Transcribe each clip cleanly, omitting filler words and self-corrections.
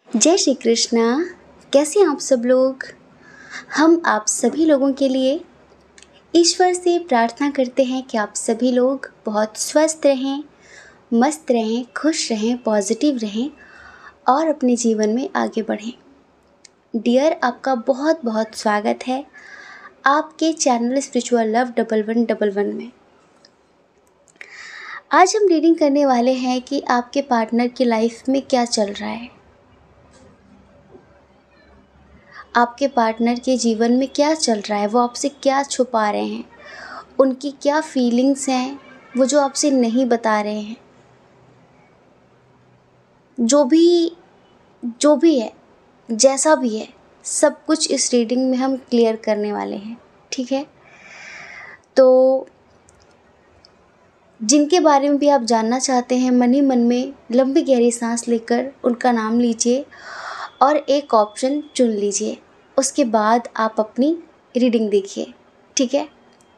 जय श्री कृष्णा। कैसे हैं आप सब लोग। हम आप सभी लोगों के लिए ईश्वर से प्रार्थना करते हैं कि आप सभी लोग बहुत स्वस्थ रहें, मस्त रहें, खुश रहें, पॉजिटिव रहें और अपने जीवन में आगे बढ़ें। डियर, आपका बहुत बहुत स्वागत है आपके चैनल स्पिरिचुअल लव 1111 में। आज हम रीडिंग करने वाले हैं कि आपके पार्टनर की लाइफ में क्या चल रहा है, आपके पार्टनर के जीवन में क्या चल रहा है, वो आपसे क्या छुपा रहे हैं, उनकी क्या फीलिंग्स हैं वो जो आपसे नहीं बता रहे हैं। जो भी है, जैसा भी है, सब कुछ इस रीडिंग में हम क्लियर करने वाले हैं। ठीक है, तो जिनके बारे में भी आप जानना चाहते हैं, मन ही मन में लंबी गहरी सांस लेकर उनका नाम लीजिए और एक ऑप्शन चुन लीजिए। उसके बाद आप अपनी रीडिंग देखिए। ठीक है,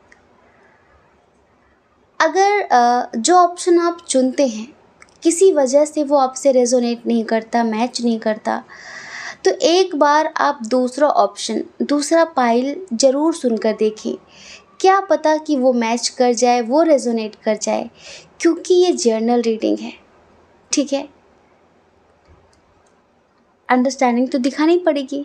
अगर जो ऑप्शन आप चुनते हैं किसी वजह से वो आपसे रेजोनेट नहीं करता, मैच नहीं करता, तो एक बार आप दूसरा ऑप्शन, दूसरा पाइल ज़रूर सुनकर देखें। क्या पता कि वो मैच कर जाए, वो रेजोनेट कर जाए, क्योंकि ये जर्नल रीडिंग है। ठीक है, अंडरस्टैंडिंग तो दिखानी पड़ेगी।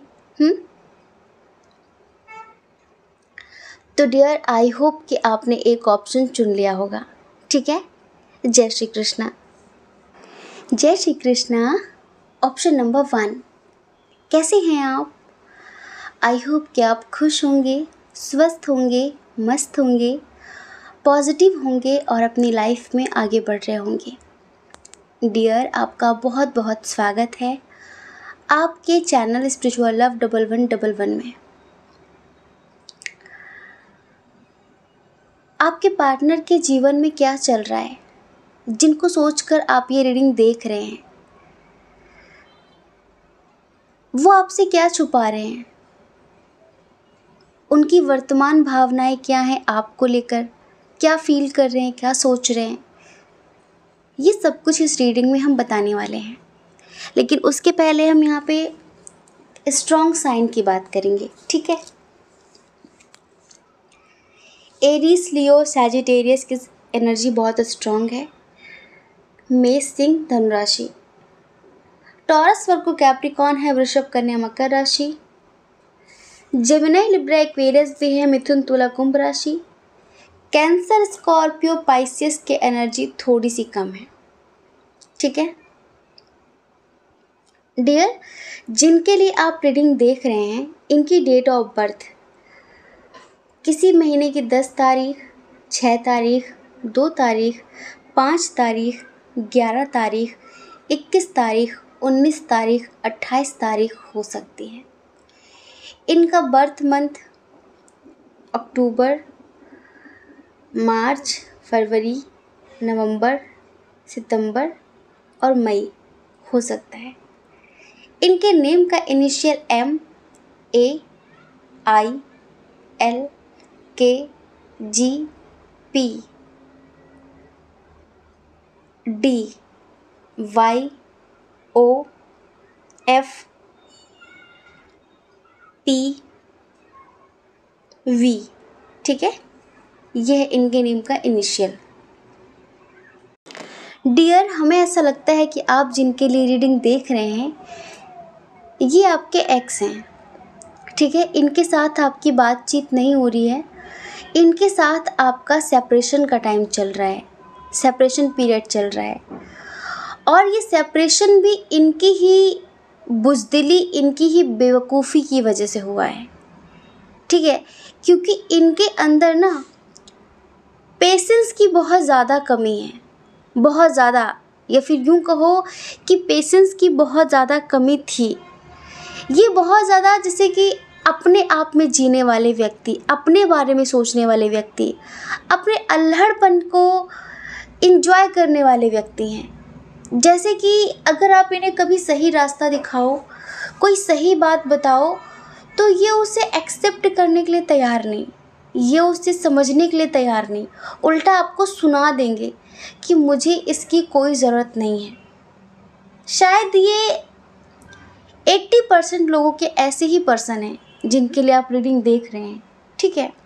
तो डियर, आई होप कि आपने एक ऑप्शन चुन लिया होगा। ठीक है, जय श्री कृष्णा। जय श्री कृष्णा। ऑप्शन नंबर 1, कैसे हैं आप। आई होप कि आप खुश होंगे, स्वस्थ होंगे, मस्त होंगे, पॉजिटिव होंगे और अपनी लाइफ में आगे बढ़ रहे होंगे। डियर, आपका बहुत बहुत स्वागत है आपके चैनल स्पिरिचुअल लव 1111 में। आपके पार्टनर के जीवन में क्या चल रहा है, जिनको सोचकर आप ये रीडिंग देख रहे हैं, वो आपसे क्या छुपा रहे हैं, उनकी वर्तमान भावनाएं क्या हैं आपको लेकर, क्या फील कर रहे हैं, क्या सोच रहे हैं, ये सब कुछ इस रीडिंग में हम बताने वाले हैं। लेकिन उसके पहले हम यहाँ पे स्ट्रॉन्ग साइन की बात करेंगे। ठीक है, एरीज, लियो, सैजिटेरियस की एनर्जी बहुत स्ट्रॉन्ग है। मेष, सिंह, धनुराशि। टॉरस, वर्गो, कैप्रिकॉन है। वृषभ, कन्या, मकर राशि। जेमिनी, लिब्रा, एक्वेरियस भी है। मिथुन, तुला, कुंभ राशि। कैंसर, स्कॉर्पियो, पाइसियस के एनर्जी थोड़ी सी कम है। ठीक है डियर, जिनके लिए आप रीडिंग देख रहे हैं, इनकी डेट ऑफ बर्थ किसी महीने की 10 तारीख, 6 तारीख, 2 तारीख, 5 तारीख, 11 तारीख, 21 तारीख, 19 तारीख, 28 तारीख हो सकती है। इनका बर्थ मंथ अक्टूबर, मार्च, फरवरी, नवंबर, सितंबर और मई हो सकता है। इनके नेम का initial M, A, I, L, K, G, P, D, Y, O, F, P, V। ठीक है, यह है इनके नेम का इनिशियल। डियर, हमें ऐसा लगता है कि आप जिनके लिए रीडिंग देख रहे हैं, ये आपके एक्स हैं। ठीक है, इनके साथ आपकी बातचीत नहीं हो रही है, इनके साथ आपका सेपरेशन का टाइम चल रहा है, सेपरेशन पीरियड चल रहा है। और ये सेपरेशन भी इनकी ही बुज़दिली, इनकी ही बेवकूफ़ी की वजह से हुआ है। ठीक है, क्योंकि इनके अंदर ना पेशेंस की बहुत ज़्यादा कमी है, बहुत ज़्यादा, या फिर यूँ कहो कि पेशेंस की बहुत ज़्यादा कमी थी। ये बहुत ज़्यादा, जैसे कि अपने आप में जीने वाले व्यक्ति, अपने बारे में सोचने वाले व्यक्ति, अपने अल्हड़पन को एंजॉय करने वाले व्यक्ति हैं। जैसे कि अगर आप इन्हें कभी सही रास्ता दिखाओ, कोई सही बात बताओ, तो ये उसे एक्सेप्ट करने के लिए तैयार नहीं, ये उसे समझने के लिए तैयार नहीं, उल्टा आपको सुना देंगे कि मुझे इसकी कोई ज़रूरत नहीं है। शायद ये 80% लोगों के ऐसे ही पर्सन हैं जिनके लिए आप रीडिंग देख रहे हैं, ठीक है।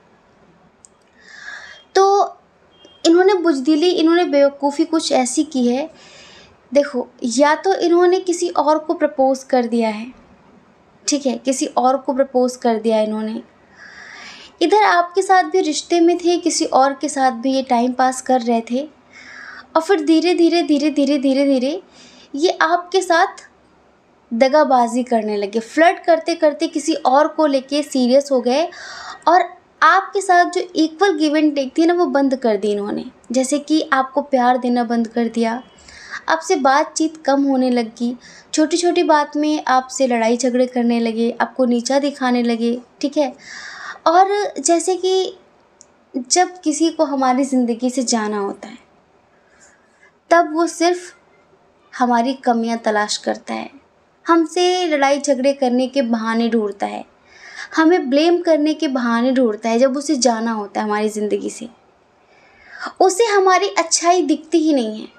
तो इन्होंने बुज़दिली, इन्होंने बेवकूफ़ी कुछ ऐसी की है, देखो, या तो इन्होंने किसी और को प्रपोज़ कर दिया है, ठीक है, किसी और को प्रपोज़ कर दिया इन्होंने, इधर आपके साथ भी रिश्ते में थे, किसी और के साथ भी ये टाइम पास कर रहे थे, और फिर धीरे धीरे धीरे धीरे धीरे धीरे ये आपके साथ दगाबाजी करने लगे, फ्लर्ट करते करते किसी और को लेके सीरियस हो गए, और आपके साथ जो इक्वल गिव एंड टेक थी ना, वो बंद कर दी इन्होंने। जैसे कि आपको प्यार देना बंद कर दिया, आपसे बातचीत कम होने लगी, छोटी छोटी बात में आपसे लड़ाई झगड़े करने लगे, आपको नीचा दिखाने लगे, ठीक है। और जैसे कि जब किसी को हमारी ज़िंदगी से जाना होता है, तब वो सिर्फ हमारी कमियां तलाश करता है, हमसे लड़ाई झगड़े करने के बहाने ढूंढता है, हमें ब्लेम करने के बहाने ढूंढता है। जब उसे जाना होता है हमारी ज़िंदगी से, उसे हमारी अच्छाई दिखती ही नहीं है।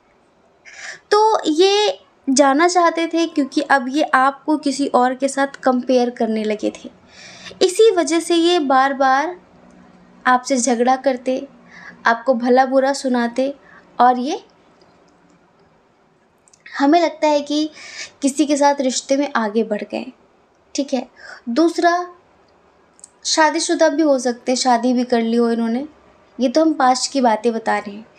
तो ये जाना चाहते थे क्योंकि अब ये आपको किसी और के साथ कंपेयर करने लगे थे। इसी वजह से ये बार बार आपसे झगड़ा करते, आपको भला बुरा सुनाते, और ये हमें लगता है कि किसी के साथ रिश्ते में आगे बढ़ गए, ठीक है। दूसरा, शादीशुदा भी हो सकते, शादी भी कर ली हो इन्होंने, ये तो हम पास्ट की बातें बता रहे हैं।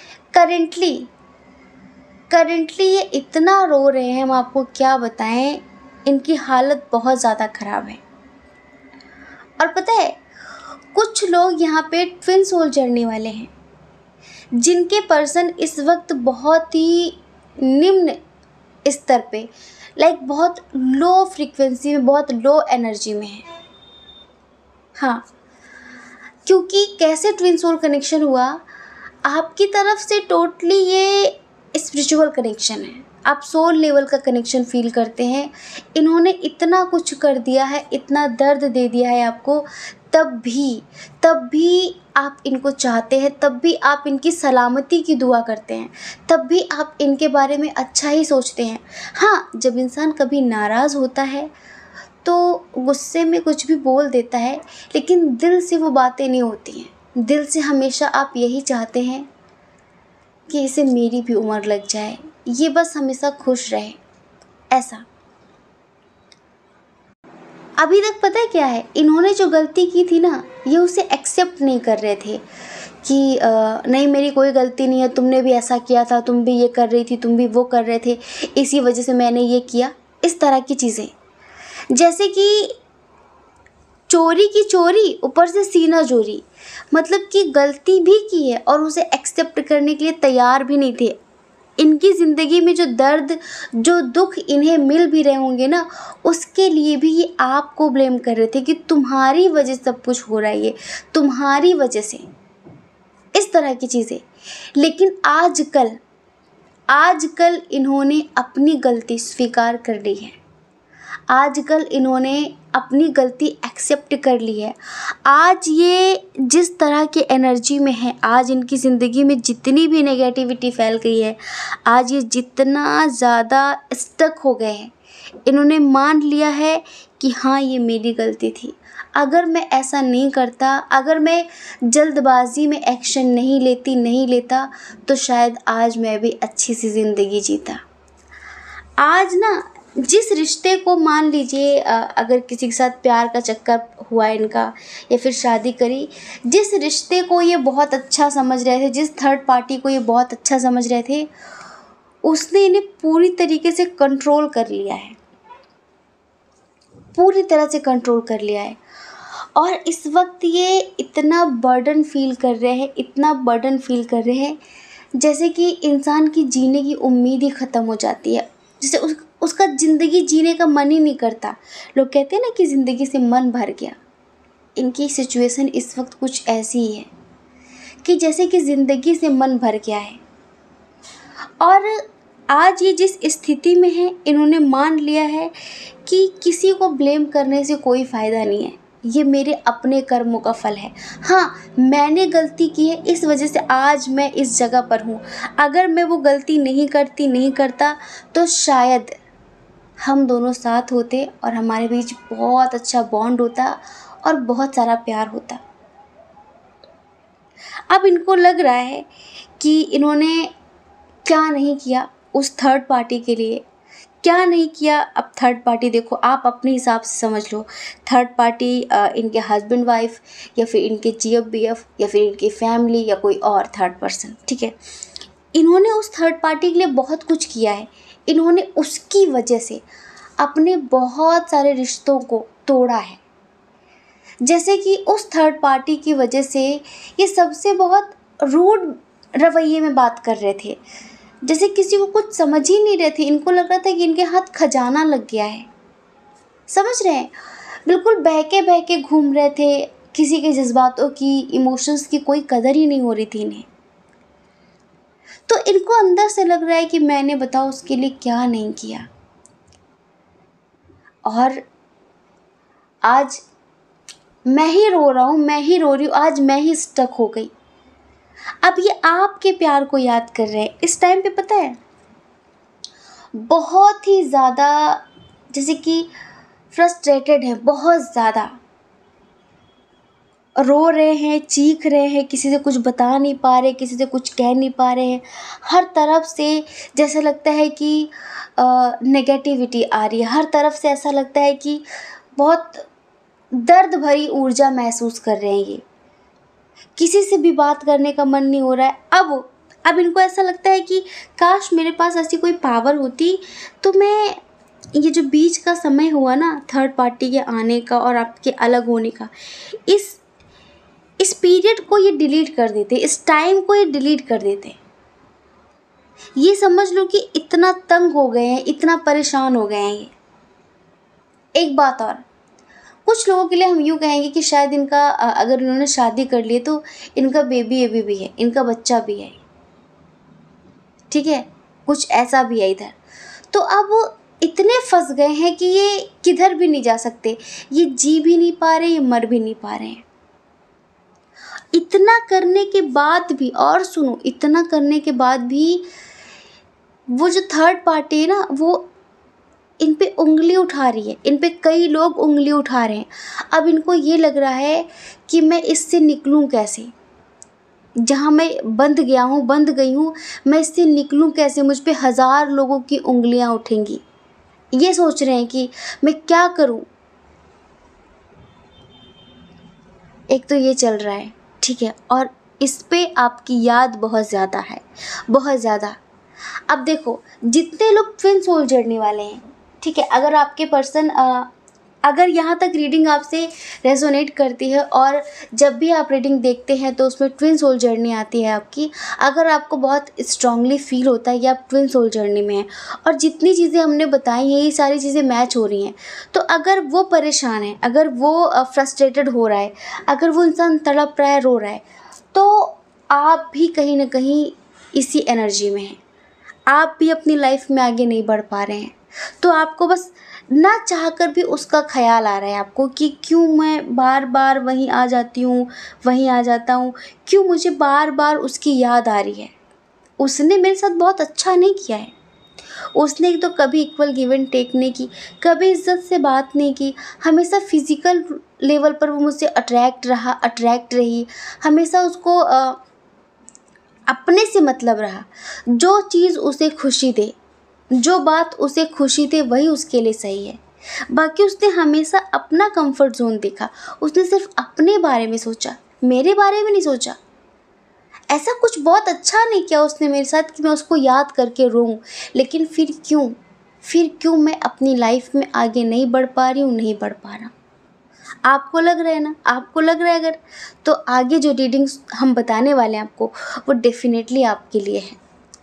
करेंटली ये इतना रो रहे हैं, हम आपको क्या बताएं, इनकी हालत बहुत ज़्यादा ख़राब है। और पता है, कुछ लोग यहाँ पे ट्विन सोल जर्नी वाले हैं, जिनके पर्सन इस वक्त बहुत ही निम्न स्तर पे, लाइक बहुत लो फ्रीक्वेंसी में, बहुत लो एनर्जी में है। हाँ, क्योंकि कैसे ट्विन सोल कनेक्शन हुआ, आपकी तरफ से टोटली ये स्पिरिचुअल कनेक्शन है, आप सोल लेवल का कनेक्शन फील करते हैं। इन्होंने इतना कुछ कर दिया है, इतना दर्द दे दिया है आपको, तब भी आप इनको चाहते हैं, तब भी आप इनकी सलामती की दुआ करते हैं, तब भी आप इनके बारे में अच्छा ही सोचते हैं। हाँ, जब इंसान कभी नाराज़ होता है तो गुस्से में कुछ भी बोल देता है, लेकिन दिल से वो बातें नहीं होती हैं। दिल से हमेशा आप यही चाहते हैं कि इसे मेरी भी उम्र लग जाए, ये बस हमेशा खुश रहे, ऐसा। अभी तक पता है क्या है, इन्होंने जो गलती की थी ना, ये उसे एक्सेप्ट नहीं कर रहे थे कि नहीं, मेरी कोई गलती नहीं है, तुमने भी ऐसा किया था, तुम भी ये कर रही थी, तुम भी वो कर रहे थे, इसी वजह से मैंने ये किया, इस तरह की चीज़ें। जैसे कि चोरी की चोरी, ऊपर से सीना चोरी, मतलब कि गलती भी की है और उसे एक्सेप्ट करने के लिए तैयार भी नहीं थे। इनकी ज़िंदगी में जो दर्द, जो दुख इन्हें मिल भी रहे होंगे ना, उसके लिए भी ये आपको ब्लेम कर रहे थे कि तुम्हारी वजह से सब कुछ हो रहा है, ये तुम्हारी वजह से, इस तरह की चीज़ें। लेकिन आजकल इन्होंने अपनी गलती स्वीकार कर ली है, आजकल इन्होंने अपनी गलती एक्सेप्ट कर ली है। आज ये जिस तरह के एनर्जी में है, आज इनकी ज़िंदगी में जितनी भी नेगेटिविटी फैल गई है, आज ये जितना ज़्यादा स्टक हो गए हैं, इन्होंने मान लिया है कि हाँ, ये मेरी गलती थी। अगर मैं ऐसा नहीं करता, अगर मैं जल्दबाजी में एक्शन नहीं लेता, तो शायद आज मैं भी अच्छी सी ज़िंदगी जीता। आज ना, जिस रिश्ते को, मान लीजिए अगर किसी के साथ प्यार का चक्कर हुआ इनका, या फिर शादी करी, जिस रिश्ते को ये बहुत अच्छा समझ रहे थे, जिस थर्ड पार्टी को ये बहुत अच्छा समझ रहे थे, उसने इन्हें पूरी तरीके से कंट्रोल कर लिया है, पूरी तरह से कंट्रोल कर लिया है। और इस वक्त ये इतना बर्डन फील कर रहे हैं, जैसे कि इंसान की जीने की उम्मीद ही ख़त्म हो जाती है, जैसे उसका ज़िंदगी जीने का मन ही नहीं करता। लोग कहते हैं ना कि ज़िंदगी से मन भर गया। इनकी सिचुएशन इस वक्त कुछ ऐसी ही है कि जैसे कि ज़िंदगी से मन भर गया है। और आज ये जिस स्थिति में है, इन्होंने मान लिया है कि किसी को ब्लेम करने से कोई फ़ायदा नहीं है, ये मेरे अपने कर्मों का फल है। हाँ, मैंने गलती की है, इस वजह से आज मैं इस जगह पर हूँ। अगर मैं वो गलती नहीं करता, तो शायद हम दोनों साथ होते और हमारे बीच बहुत अच्छा बॉन्ड होता और बहुत सारा प्यार होता। अब इनको लग रहा है कि इन्होंने क्या नहीं किया उस थर्ड पार्टी के लिए, क्या नहीं किया। अब थर्ड पार्टी देखो, आप अपने हिसाब से समझ लो। थर्ड पार्टी इनके हस्बैंड वाइफ, या फिर इनके GF BF, या फिर इनकी फैमिली, या कोई और थर्ड पर्सन, ठीक है। इन्होंने उस थर्ड पार्टी के लिए बहुत कुछ किया है। इन्होंने उसकी वजह से अपने बहुत सारे रिश्तों को तोड़ा है। जैसे कि उस थर्ड पार्टी की वजह से ये सबसे बहुत रूड रवैये में बात कर रहे थे, जैसे किसी को कुछ समझ ही नहीं रहे थे। इनको लग रहा था कि इनके हाथ खजाना लग गया है, समझ रहे हैं। बिल्कुल बहके बहके घूम रहे थे, किसी के जज्बातों की, इमोशंस की कोई कदर ही नहीं हो रही थी इन्हें। तो इनको अंदर से लग रहा है कि मैंने बताओ उसके लिए क्या नहीं किया। और आज मैं ही रो रहा हूँ, मैं ही रो रही हूँ, आज मैं ही स्टक हो गई। अब ये आपके प्यार को याद कर रहे हैं इस टाइम पे, पता है बहुत ही ज़्यादा, जैसे कि फ्रस्ट्रेटेड है, बहुत ज़्यादा रो रहे हैं, चीख रहे हैं, किसी से कुछ बता नहीं पा रहे, किसी से कुछ कह नहीं पा रहे हैं। हर तरफ से जैसे लगता है कि नेगेटिविटी आ रही है, हर तरफ से ऐसा लगता है कि बहुत दर्द भरी ऊर्जा महसूस कर रहे हैं ये। किसी से भी बात करने का मन नहीं हो रहा है। अब इनको ऐसा लगता है कि काश मेरे पास ऐसी कोई पावर होती तो मैं ये जो बीच का समय हुआ ना थर्ड पार्टी के आने का और आपके अलग होने का, इस पीरियड को ये डिलीट कर देते, इस टाइम को ये डिलीट कर देते। ये समझ लो कि इतना तंग हो गए हैं, इतना परेशान हो गए हैं ये। एक बात और, कुछ लोगों के लिए हम यूँ कहेंगे कि शायद इनका अगर इन्होंने शादी कर ली तो इनका बेबी भी है, इनका बच्चा भी है, ठीक है, कुछ ऐसा भी है इधर। तो अब इतने फंस गए हैं कि ये किधर भी नहीं जा सकते, ये जी भी नहीं पा रहे, ये मर भी नहीं पा रहे हैं। इतना करने के बाद भी, और सुनो, इतना करने के बाद भी वो जो थर्ड पार्टी है ना, वो इन पे उंगली उठा रही है, इन पे कई लोग उंगली उठा रहे हैं। अब इनको ये लग रहा है कि मैं इससे निकलूं कैसे, जहाँ मैं बंध गया हूँ, बंध गई हूँ, मैं इससे निकलूं कैसे, मुझ पे 1000 लोगों की उंगलियां उठेंगी। ये सोच रहे हैं कि मैं क्या करूं। एक तो ये चल रहा है, ठीक है, और इस पे आपकी याद बहुत ज़्यादा है, बहुत ज़्यादा। अब देखो, जितने लोग ट्विन सोल जर्नी वाले हैं, ठीक है, अगर आपके पर्सन अगर यहाँ तक रीडिंग आपसे रेजोनेट करती है और जब भी आप रीडिंग देखते हैं तो उसमें ट्विन सोल जर्नी आती है आपकी, अगर आपको बहुत स्ट्रांगली फील होता है कि आप ट्विन सोल जर्नी में हैं और जितनी चीज़ें हमने बताई हैं ये सारी चीज़ें मैच हो रही हैं, तो अगर वो परेशान है, अगर वो फ्रस्ट्रेटेड हो रहा है, अगर वो इंसान तड़प रहा है, रो रहा है, तो आप भी कहीं ना कहीं इसी एनर्जी में हैं। आप भी अपनी लाइफ में आगे नहीं बढ़ पा रहे हैं, तो आपको बस ना चाहकर भी उसका ख्याल आ रहा है आपको कि क्यों मैं बार बार वहीं आ जाती हूँ, वहीं आ जाता हूँ, क्यों मुझे बार बार उसकी याद आ रही है। उसने मेरे साथ बहुत अच्छा नहीं किया है, उसने तो कभी इक्वल गिव एंड टेक नहीं की, कभी इज्जत से बात नहीं की, हमेशा फिज़िकल लेवल पर वो मुझसे अट्रैक्ट रही, हमेशा उसको अपने से मतलब रहा। जो चीज़ उसे खुशी दे, जो बात उसे खुशी दे, वही उसके लिए सही है। बाकी उसने हमेशा अपना कंफर्ट जोन देखा, उसने सिर्फ अपने बारे में सोचा, मेरे बारे में नहीं सोचा। ऐसा कुछ बहुत अच्छा नहीं किया उसने मेरे साथ कि मैं उसको याद करके रोऊं, लेकिन फिर क्यों मैं अपनी लाइफ में आगे नहीं बढ़ पा रही हूँ, नहीं बढ़ पा रहा। आपको लग रहा है ना, आपको लग रहा है अगर, तो आगे जो रीडिंग्स हम बताने वाले हैं आपको, वो डेफिनेटली आपके लिए है।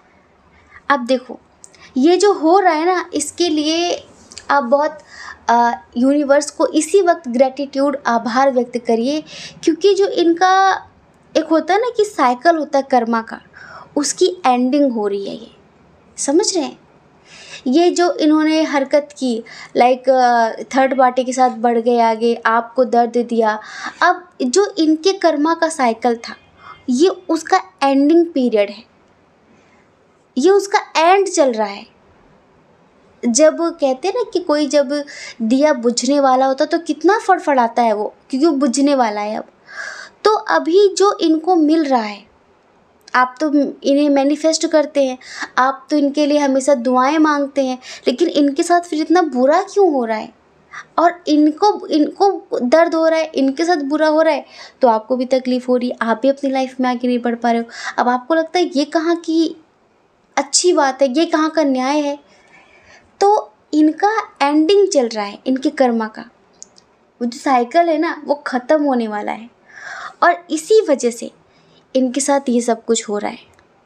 अब देखो, ये जो हो रहा है ना, इसके लिए आप बहुत यूनिवर्स को इसी वक्त ग्रेटिट्यूड, आभार व्यक्त करिए, क्योंकि जो इनका एक होता है ना कि साइकिल होता है कर्मा का, उसकी एंडिंग हो रही है। ये समझ रहे हैं, ये जो इन्होंने हरकत की, लाइक थर्ड पार्टी के साथ बढ़ गए आगे, आपको दर्द दिया, अब जो इनके कर्मा का साइकिल था, ये उसका एंडिंग पीरियड है, ये उसका एंड चल रहा है। जब कहते हैं ना कि कोई जब दिया बुझने वाला होता तो कितना फड़फड़ाता है वो, क्योंकि वो बुझने वाला है अब। तो अभी जो इनको मिल रहा है, आप तो इन्हें मैनिफेस्ट करते हैं, आप तो इनके लिए हमेशा दुआएं मांगते हैं, लेकिन इनके साथ फिर इतना बुरा क्यों हो रहा है? और इनको इनको दर्द हो रहा है, इनके साथ बुरा हो रहा है, तो आपको भी तकलीफ़ हो रही है, आप भी अपनी लाइफ में आगे नहीं बढ़ पा रहे हो। अब आपको लगता है ये कहाँ की अच्छी बात है, ये कहाँ का न्याय है? तो इनका एंडिंग चल रहा है, इनके कर्मा का वो जो साइकिल है ना, वो ख़त्म होने वाला है, और इसी वजह से इनके साथ ये सब कुछ हो रहा है।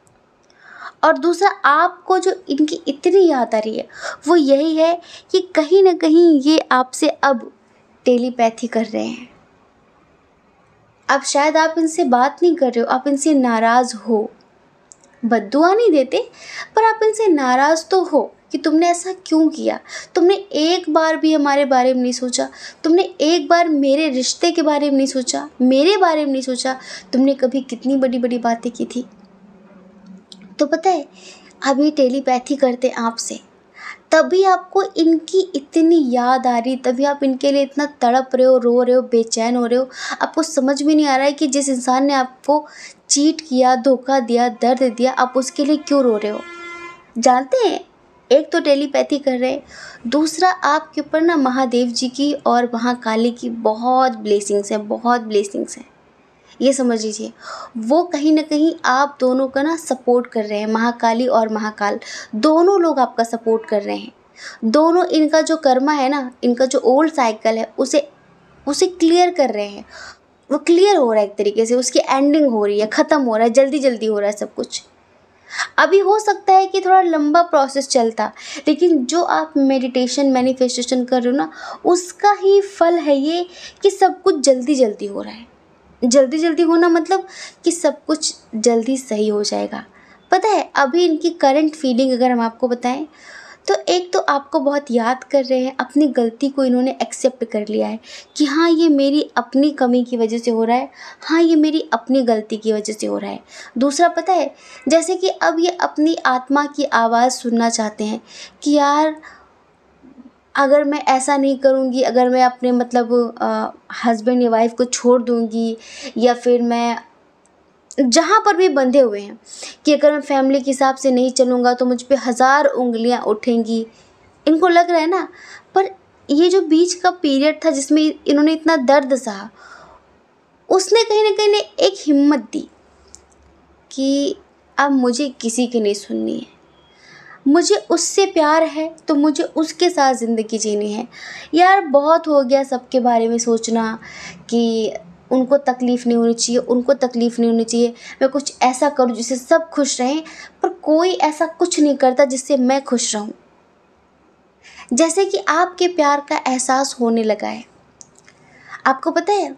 और दूसरा, आपको जो इनकी इतनी याद आ रही है वो यही है कि कहीं ना कहीं ये आपसे अब टेलीपैथी कर रहे हैं। अब शायद आप इनसे बात नहीं कर रहे हो, आप इनसे नाराज़ हो, बद्दुआ नहीं देते, पर आप इनसे नाराज़ तो हो कि तुमने ऐसा क्यों किया, तुमने एक बार भी हमारे बारे में नहीं सोचा, तुमने एक बार मेरे रिश्ते के बारे में नहीं सोचा, मेरे बारे में नहीं सोचा, तुमने कभी कितनी बड़ी बड़ी बातें की थी। तो पता है, अब ये टेलीपैथी करते हैं आपसे, तभी आपको इनकी इतनी याद आ रही, तभी आप इनके लिए इतना तड़प रहे हो, रो रहे हो, बेचैन हो रहे हो। आपको समझ में नहीं आ रहा है कि जिस इंसान ने आपको चीट किया, धोखा दिया, दर्द दिया, आप उसके लिए क्यों रो रहे हो। जानते हैं, एक तो टेलीपैथी कर रहे हैं, दूसरा आपके ऊपर ना महादेव जी की और महाकाली की बहुत ब्लेसिंग्स हैं, बहुत ब्लेसिंग्स हैं। ये समझ लीजिए, वो कहीं ना कहीं आप दोनों का ना सपोर्ट कर रहे हैं। महाकाली और महाकाल दोनों लोग आपका सपोर्ट कर रहे हैं। दोनों इनका जो कर्मा है ना, इनका जो ओल्ड साइकिल है, उसे उसे क्लियर कर रहे हैं। वो क्लियर हो रहा है एक तरीके से, उसकी एंडिंग हो रही है, ख़त्म हो रहा है, जल्दी जल्दी हो रहा है सब कुछ। अभी हो सकता है कि थोड़ा लंबा प्रोसेस चलता, लेकिन जो आप मेडिटेशन मैनिफेस्टेशन कर रहे हो ना, उसका ही फल है ये कि सब कुछ जल्दी जल्दी हो रहा है। जल्दी जल्दी होना मतलब कि सब कुछ जल्दी सही हो जाएगा। पता है, अभी इनकी करंट फीलिंग अगर हम आपको बताएं, तो एक तो आपको बहुत याद कर रहे हैं, अपनी गलती को इन्होंने एक्सेप्ट कर लिया है कि हाँ, ये मेरी अपनी कमी की वजह से हो रहा है, हाँ ये मेरी अपनी गलती की वजह से हो रहा है। दूसरा, पता है, जैसे कि अब ये अपनी आत्मा की आवाज़ सुनना चाहते हैं कि यार, अगर मैं ऐसा नहीं करूँगी, अगर मैं अपने मतलब हस्बैंड या वाइफ को छोड़ दूँगी, या फिर मैं जहाँ पर भी बंधे हुए हैं कि अगर मैं फैमिली के हिसाब से नहीं चलूँगा तो मुझ पे 1000 उंगलियाँ उठेंगी, इनको लग रहा है ना। पर ये जो बीच का पीरियड था जिसमें इन्होंने इतना दर्द सहा, उसने कहीं ना कहीं एक हिम्मत दी कि अब मुझे किसी की नहीं सुननी है, मुझे उससे प्यार है तो मुझे उसके साथ ज़िंदगी जीनी है। यार, बहुत हो गया सबके बारे में सोचना कि उनको तकलीफ़ नहीं होनी चाहिए, उनको तकलीफ़ नहीं होनी चाहिए, मैं कुछ ऐसा करूँ जिससे सब खुश रहें, पर कोई ऐसा कुछ नहीं करता जिससे मैं खुश रहूँ। जैसे कि आपके प्यार का एहसास होने लगा है। आपको पता है,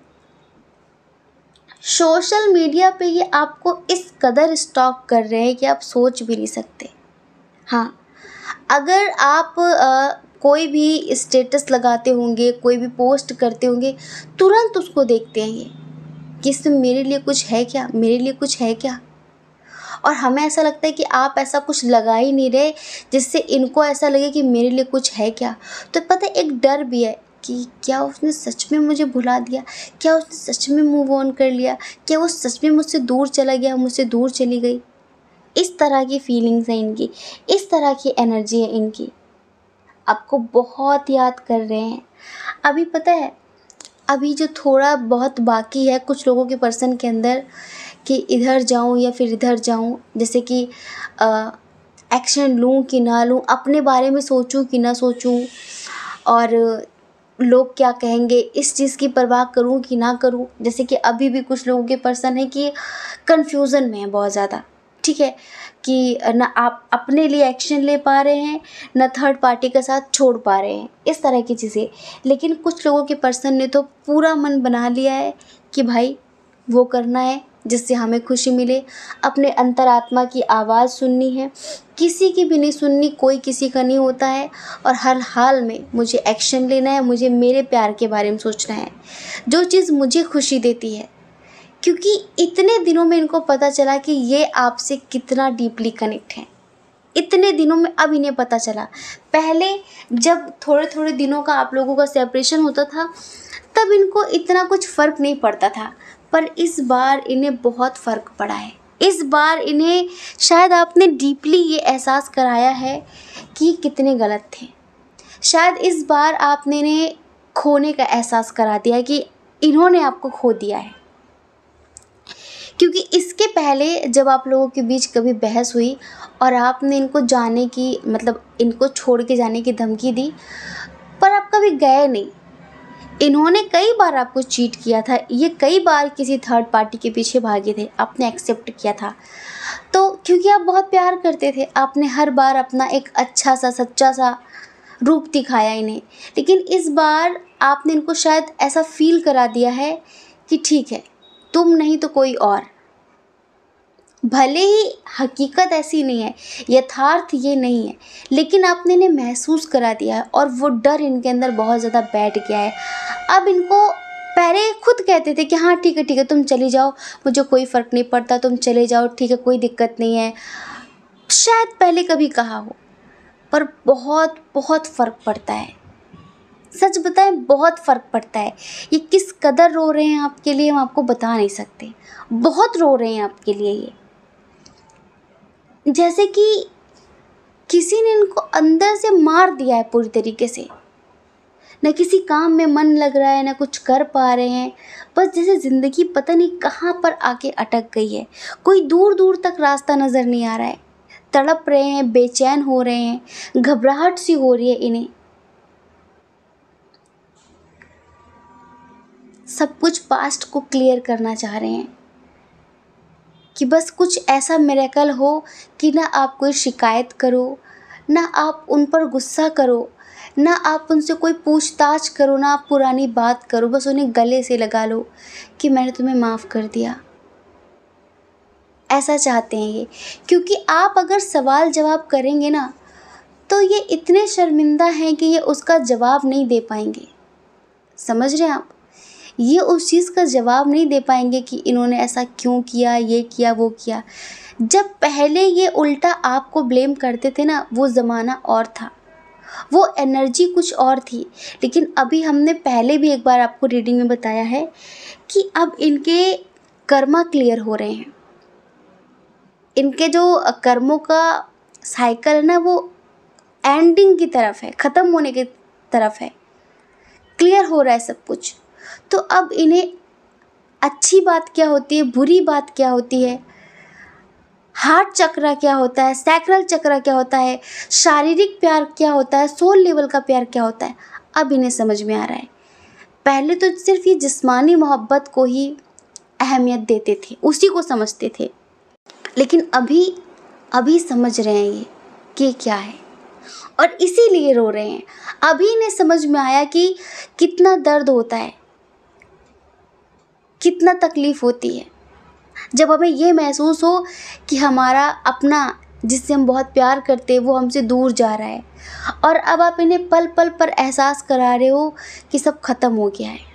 सोशल मीडिया पे ये आपको इस कदर स्टॉक कर रहे हैं कि आप सोच भी नहीं सकते। हाँ, अगर आप कोई भी स्टेटस लगाते होंगे, कोई भी पोस्ट करते होंगे, तुरंत उसको देखते हैं ये कि इसमें मेरे लिए कुछ है क्या, मेरे लिए कुछ है क्या। और हमें ऐसा लगता है कि आप ऐसा कुछ लगा ही नहीं रहे जिससे इनको ऐसा लगे कि मेरे लिए कुछ है क्या। तो पता है, एक डर भी है कि क्या उसने सच में मुझे भुला दिया, क्या उसने सच में मूव ऑन कर लिया, क्या वो सच में मुझसे दूर चला गया, मुझसे दूर चली गई। इस तरह की फीलिंग्स हैं इनकी, इस तरह की एनर्जी है इनकी, आपको बहुत याद कर रहे हैं। अभी पता है, अभी जो थोड़ा बहुत बाकी है कुछ लोगों के पर्सन के अंदर कि इधर जाऊं या फिर इधर जाऊं, जैसे कि एक्शन लूं कि ना लूं, अपने बारे में सोचूं कि ना सोचूं, और लोग क्या कहेंगे इस चीज़ की परवाह करूं कि ना करूं। जैसे कि अभी भी कुछ लोगों के पर्सन है कि कन्फ्यूज़न में है बहुत ज़्यादा, ठीक है, कि ना आप अपने लिए एक्शन ले पा रहे हैं, ना थर्ड पार्टी के साथ छोड़ पा रहे हैं, इस तरह की चीज़ें। लेकिन कुछ लोगों के पर्सन ने तो पूरा मन बना लिया है कि भाई वो करना है जिससे हमें खुशी मिले, अपने अंतरात्मा की आवाज़ सुननी है, किसी की भी नहीं सुननी, कोई किसी का नहीं होता है, और हर हाल में मुझे एक्शन लेना है, मुझे मेरे प्यार के बारे में सोचना है, जो चीज़ मुझे खुशी देती है। क्योंकि इतने दिनों में इनको पता चला कि ये आपसे कितना डीपली कनेक्ट है, इतने दिनों में अब इन्हें पता चला। पहले जब थोड़े थोड़े दिनों का आप लोगों का सेपरेशन होता था तब इनको इतना कुछ फ़र्क नहीं पड़ता था, पर इस बार इन्हें बहुत फ़र्क पड़ा है। इस बार इन्हें शायद आपने डीपली ये एहसास कराया है कि कितने गलत थे। शायद इस बार आपने इन्हें खोने का एहसास करा दिया है कि इन्होंने आपको खो दिया है। क्योंकि इसके पहले जब आप लोगों के बीच कभी बहस हुई और आपने इनको जाने की मतलब इनको छोड़ के जाने की धमकी दी, पर आप कभी गए नहीं। इन्होंने कई बार आपको चीट किया था, ये कई बार किसी थर्ड पार्टी के पीछे भागे थे, आपने एक्सेप्ट किया था। तो क्योंकि आप बहुत प्यार करते थे, आपने हर बार अपना एक अच्छा सा सच्चा सा रूप दिखाया इन्हें। लेकिन इस बार आपने इनको शायद ऐसा फील करा दिया है कि ठीक है, तुम नहीं तो कोई और। भले ही हकीकत ऐसी नहीं है, यथार्थ ये नहीं है, लेकिन आपने इन्हें महसूस करा दिया है और वो डर इनके अंदर बहुत ज़्यादा बैठ गया है। अब इनको पहले खुद कहते थे कि हाँ ठीक है तुम चली जाओ, मुझे कोई फ़र्क नहीं पड़ता, तुम चले जाओ, ठीक है कोई दिक्कत नहीं है। शायद पहले कभी कहा हो, पर बहुत बहुत फ़र्क पड़ता है। सच बताएं, बहुत फ़र्क पड़ता है। ये किस कदर रो रहे हैं आपके लिए हम आपको बता नहीं सकते। बहुत रो रहे हैं आपके लिए ये, जैसे कि किसी ने इनको अंदर से मार दिया है पूरी तरीके से। न किसी काम में मन लग रहा है, न कुछ कर पा रहे हैं, बस जैसे ज़िंदगी पता नहीं कहाँ पर आके अटक गई है। कोई दूर दूर तक रास्ता नज़र नहीं आ रहा है। तड़प रहे हैं, बेचैन हो रहे हैं, घबराहट सी हो रही है इन्हें। सब कुछ पास्ट को क्लियर करना चाह रहे हैं कि बस कुछ ऐसा मिरेकल हो कि ना आप कोई शिकायत करो, ना आप उन पर गुस्सा करो, ना आप उनसे कोई पूछताछ करो, ना आप पुरानी बात करो, बस उन्हें गले से लगा लो कि मैंने तुम्हें माफ़ कर दिया। ऐसा चाहते हैं ये, क्योंकि आप अगर सवाल जवाब करेंगे ना तो ये इतने शर्मिंदा हैं कि ये उसका जवाब नहीं दे पाएंगे। समझ रहे हैं आप? ये उस चीज़ का जवाब नहीं दे पाएंगे कि इन्होंने ऐसा क्यों किया, ये किया, वो किया। जब पहले ये उल्टा आपको ब्लेम करते थे ना, वो ज़माना और था, वो एनर्जी कुछ और थी। लेकिन अभी हमने पहले भी एक बार आपको रीडिंग में बताया है कि अब इनके कर्मा क्लियर हो रहे हैं। इनके जो कर्मों का साइकिल है ना, वो एंडिंग की तरफ है, ख़त्म होने की तरफ है। क्लियर हो रहा है सब कुछ। तो अब इन्हें अच्छी बात क्या होती है, बुरी बात क्या होती है, हार्ट चक्र क्या होता है, सैक्रल चक्र क्या होता है, शारीरिक प्यार क्या होता है, सोल लेवल का प्यार क्या होता है, अब इन्हें समझ में आ रहा है। पहले तो सिर्फ ये जिस्मानी मोहब्बत को ही अहमियत देते थे, उसी को समझते थे। लेकिन अभी समझ रहे हैं ये कि क्या है, और इसीलिए रो रहे हैं। अभी इन्हें समझ में आया कि कितना दर्द होता है, कितना तकलीफ़ होती है जब हमें ये महसूस हो कि हमारा अपना जिससे हम बहुत प्यार करते हैं वो हमसे दूर जा रहा है। और अब आप इन्हें पल पल पर एहसास करा रहे हो कि सब ख़त्म हो गया है।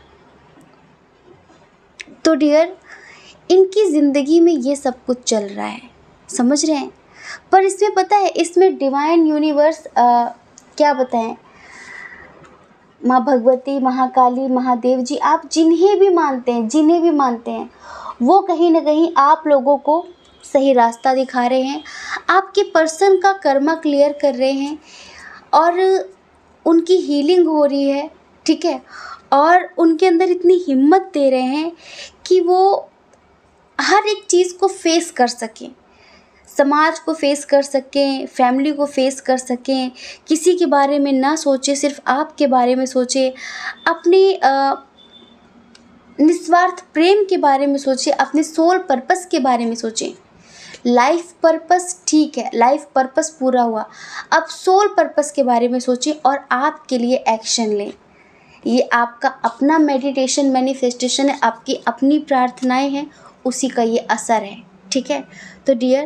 तो डियर, इनकी ज़िंदगी में ये सब कुछ चल रहा है, समझ रहे हैं? पर इसमें पता है, इसमें डिवाइन यूनिवर्स क्या बताएं, माँ भगवती, महाकाली, महादेव जी, आप जिन्हें भी मानते हैं वो कहीं ना कहीं आप लोगों को सही रास्ता दिखा रहे हैं, आपके पर्सन का कर्मा क्लियर कर रहे हैं और उनकी हीलिंग हो रही है, ठीक है। और उनके अंदर इतनी हिम्मत दे रहे हैं कि वो हर एक चीज़ को फेस कर सकें, समाज को फेस कर सकें, फैमिली को फेस कर सकें, किसी के बारे में ना सोचें, सिर्फ आपके बारे में सोचें, अपने निस्वार्थ प्रेम के बारे में सोचें, अपने सोल पर्पस के बारे में सोचें। लाइफ पर्पस ठीक है, लाइफ पर्पस पूरा हुआ, अब सोल पर्पस के बारे में सोचें और आपके लिए एक्शन लें। ये आपका अपना मेडिटेशन मैनिफेस्टेशन है, आपकी अपनी प्रार्थनाएं हैं, उसी का ये असर है, ठीक है। तो डियर,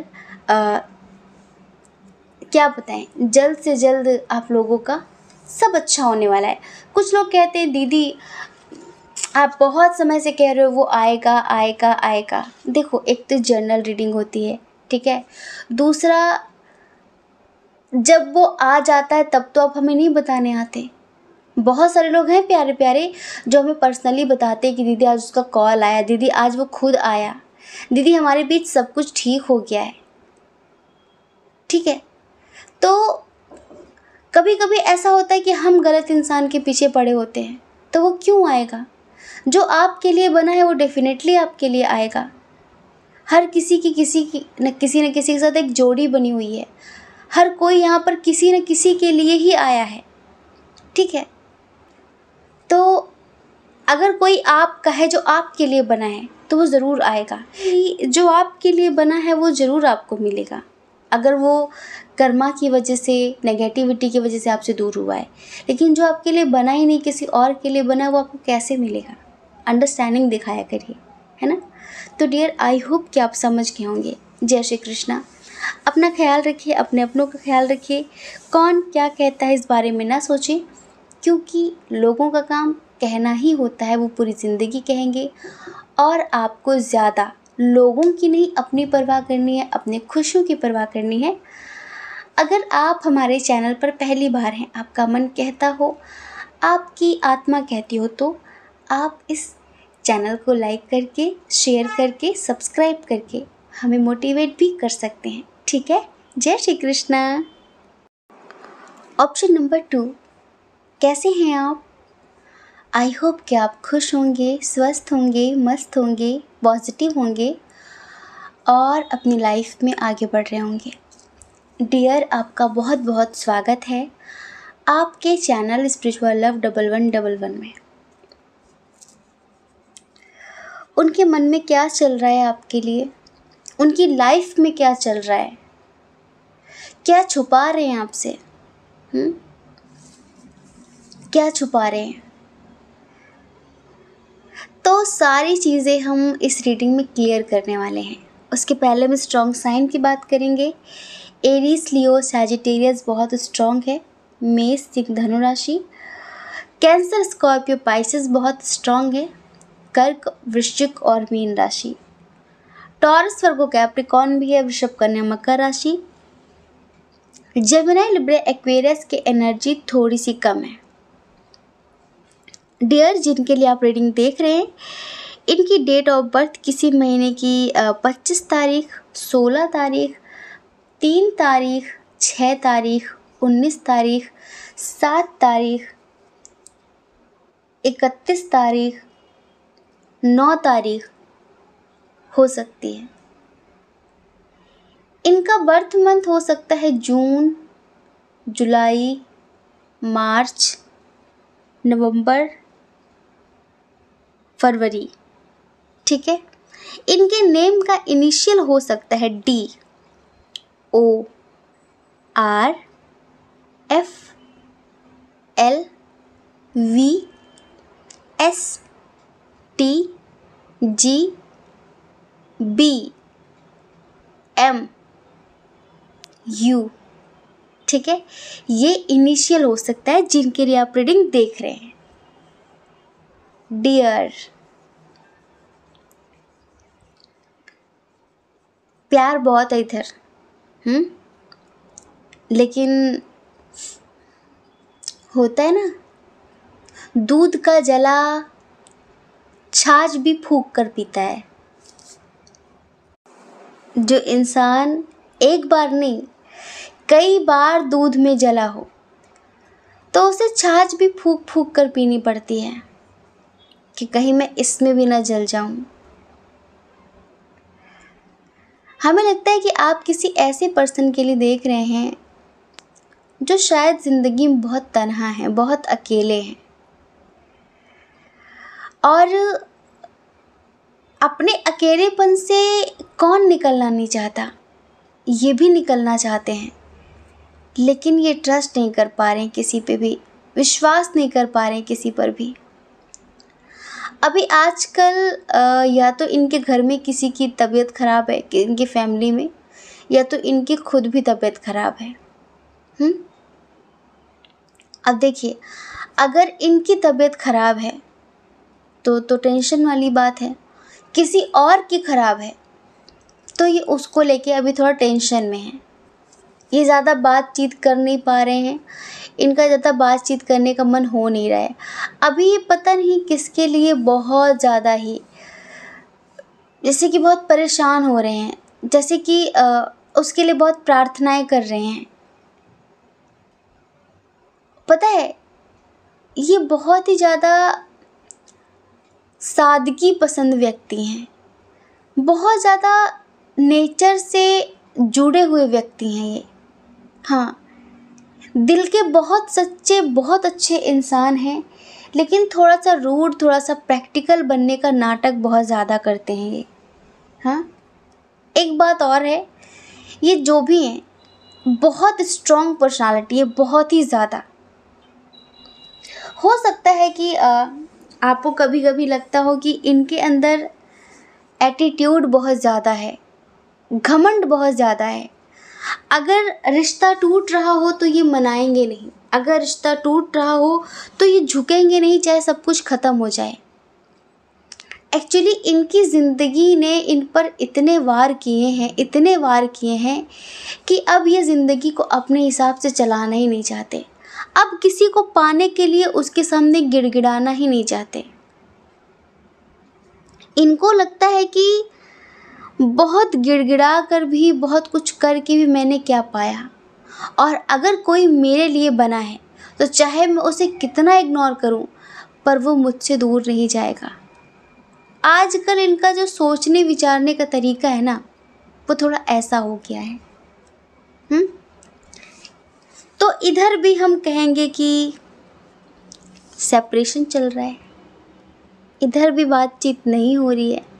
क्या बताएं, जल्द से जल्द आप लोगों का सब अच्छा होने वाला है। कुछ लोग कहते हैं दीदी आप बहुत समय से कह रहे हो वो आएगा आएगा आएगा। देखो, एक तो जर्नल रीडिंग होती है, ठीक है, दूसरा जब वो आ जाता है तब तो आप हमें नहीं बताने आते। बहुत सारे लोग हैं प्यारे प्यारे जो हमें पर्सनली बताते हैं कि दीदी आज उसका कॉल आया, दीदी आज वो खुद आया, दीदी हमारे बीच सब कुछ ठीक हो गया है। ठीक है, तो कभी कभी ऐसा होता है कि हम गलत इंसान के पीछे पड़े होते हैं, तो वो क्यों आएगा? जो आपके लिए बना है वो डेफिनेटली आपके लिए आएगा। हर किसी की न किसी के साथ एक जोड़ी बनी हुई है। हर कोई यहाँ पर किसी न किसी के लिए ही आया है। ठीक है, तो अगर कोई आपका है जो आपके लिए बना है तो वो ज़रूर आएगा। जो आपके लिए बना है वो ज़रूर आपको मिलेगा। अगर वो कर्मा की वजह से, नेगेटिविटी की वजह से आपसे दूर हुआ है, लेकिन जो आपके लिए बना ही नहीं, किसी और के लिए बना है, वो आपको कैसे मिलेगा? अंडरस्टैंडिंग दिखाया करिए, है ना। तो डियर, आई होप कि आप समझ गए होंगे। जय श्री कृष्णा। अपना ख्याल रखिए, अपने अपनों का ख्याल रखिए। कौन क्या कहता है इस बारे में ना सोचें, क्योंकि लोगों का काम कहना ही होता है, वो पूरी ज़िंदगी कहेंगे। और आपको ज़्यादा लोगों की नहीं, अपनी परवाह करनी है, अपनी खुशियों की परवाह करनी है। अगर आप हमारे चैनल पर पहली बार हैं, आपका मन कहता हो, आपकी आत्मा कहती हो, तो आप इस चैनल को लाइक करके, शेयर करके, सब्सक्राइब करके हमें मोटिवेट भी कर सकते हैं। ठीक है, जय श्री कृष्णा। ऑप्शन नंबर 2, कैसे हैं आप? आई होप कि आप खुश होंगे, स्वस्थ होंगे, मस्त होंगे, पॉजिटिव होंगे और अपनी लाइफ में आगे बढ़ रहे होंगे। डियर, आपका बहुत बहुत स्वागत है आपके चैनल स्पिरिचुअल लव 1111 में। उनके मन में क्या चल रहा है आपके लिए? उनकी लाइफ में क्या चल रहा है? क्या छुपा रहे हैं आपसे? क्या छुपा रहे हैं? तो सारी चीज़ें हम इस रीडिंग में क्लियर करने वाले हैं। उसके पहले हम स्ट्रॉन्ग साइन की बात करेंगे। एरीज, लियो, सैजिटेरियस बहुत स्ट्रॉन्ग है। मेष, सिंह, धनु राशि। कैंसर, स्कॉर्पियो, पाइसेस बहुत स्ट्रॉन्ग है। कर्क, वृश्चिक और मीन राशि। टॉरस, वर्गो, कैप्रिकॉर्न भी है। वृषभ, कन्या, मकर राशि। जेमिनी, लिब्रा, एक्वेरियस की एनर्जी थोड़ी सी कम है। डियर, जिनके लिए आप रीडिंग देख रहे हैं, इनकी डेट ऑफ बर्थ किसी महीने की 25 तारीख, 16 तारीख, 3 तारीख, 6 तारीख, 19 तारीख, 7 तारीख, 31 तारीख, 9 तारीख हो सकती है। इनका बर्थ मंथ हो सकता है जून, जुलाई, मार्च, नवंबर, फरवरी। ठीक है, इनके नेम का इनिशियल हो सकता है D, O, R, F, L, V, S, T, G, B, M, U। ठीक है, ये इनिशियल हो सकता है जिनके लिए आप रीडिंग देख रहे हैं। डियर, प्यार बहुत है इधर, लेकिन होता है ना, दूध का जला छाछ भी फूंक कर पीता है। जो इंसान एक बार नहीं, कई बार दूध में जला हो, तो उसे छाछ भी फूंक फूंक कर पीनी पड़ती है कि कहीं मैं इसमें भी ना जल जाऊं। हमें लगता है कि आप किसी ऐसे पर्सन के लिए देख रहे हैं जो शायद ज़िंदगी में बहुत तन्हा है, बहुत अकेले हैं, और अपने अकेलेपन से कौन निकलना नहीं चाहता, ये भी निकलना चाहते हैं, लेकिन ये ट्रस्ट नहीं कर पा रहे हैं किसी पे भी, विश्वास नहीं कर पा रहे हैं किसी पर भी। अभी आजकल या तो इनके घर में किसी की तबीयत ख़राब है, कि इनकी फैमिली में, या तो इनकी खुद भी तबीयत ख़राब है। अब देखिए, अगर इनकी तबीयत ख़राब है तो टेंशन वाली बात है। किसी और की ख़राब है तो ये उसको लेके अभी थोड़ा टेंशन में है। ये ज़्यादा बातचीत कर नहीं पा रहे हैं, इनका ज़्यादा बातचीत करने का मन हो नहीं रहा है। अभी ये पता नहीं किसके लिए बहुत ज़्यादा ही जैसे कि बहुत परेशान हो रहे हैं, जैसे कि उसके लिए बहुत प्रार्थनाएं कर रहे हैं। पता है, ये बहुत ही ज़्यादा सादगी पसंद व्यक्ति हैं, बहुत ज़्यादा नेचर से जुड़े हुए व्यक्ति हैं ये। हाँ, दिल के बहुत सच्चे, बहुत अच्छे इंसान हैं, लेकिन थोड़ा सा रूड, थोड़ा सा प्रैक्टिकल बनने का नाटक बहुत ज़्यादा करते हैं ये। हाँ, एक बात और है, ये जो भी हैं बहुत स्ट्रॉन्ग पर्सनालिटी है, बहुत ही ज़्यादा। हो सकता है कि आपको कभी कभी लगता हो कि इनके अंदर एटीट्यूड बहुत ज़्यादा है, घमंड बहुत ज़्यादा है। अगर रिश्ता टूट रहा हो तो ये मनाएंगे नहीं, अगर रिश्ता टूट रहा हो तो ये झुकेंगे नहीं, चाहे सब कुछ ख़त्म हो जाए। एक्चुअली इनकी ज़िंदगी ने इन पर इतने वार किए हैं, इतने वार किए हैं कि अब ये ज़िंदगी को अपने हिसाब से चलाना ही नहीं चाहते। अब किसी को पाने के लिए उसके सामने गिड़गिड़ाना ही नहीं चाहते। इनको लगता है कि बहुत गिड़गिड़ा कर भी, बहुत कुछ करके भी मैंने क्या पाया, और अगर कोई मेरे लिए बना है तो चाहे मैं उसे कितना इग्नोर करूं, पर वो मुझसे दूर नहीं जाएगा। आजकल इनका जो सोचने विचारने का तरीका है ना, वो थोड़ा ऐसा हो गया है। तो इधर भी हम कहेंगे कि सेपरेशन चल रहा है, इधर भी बातचीत नहीं हो रही है।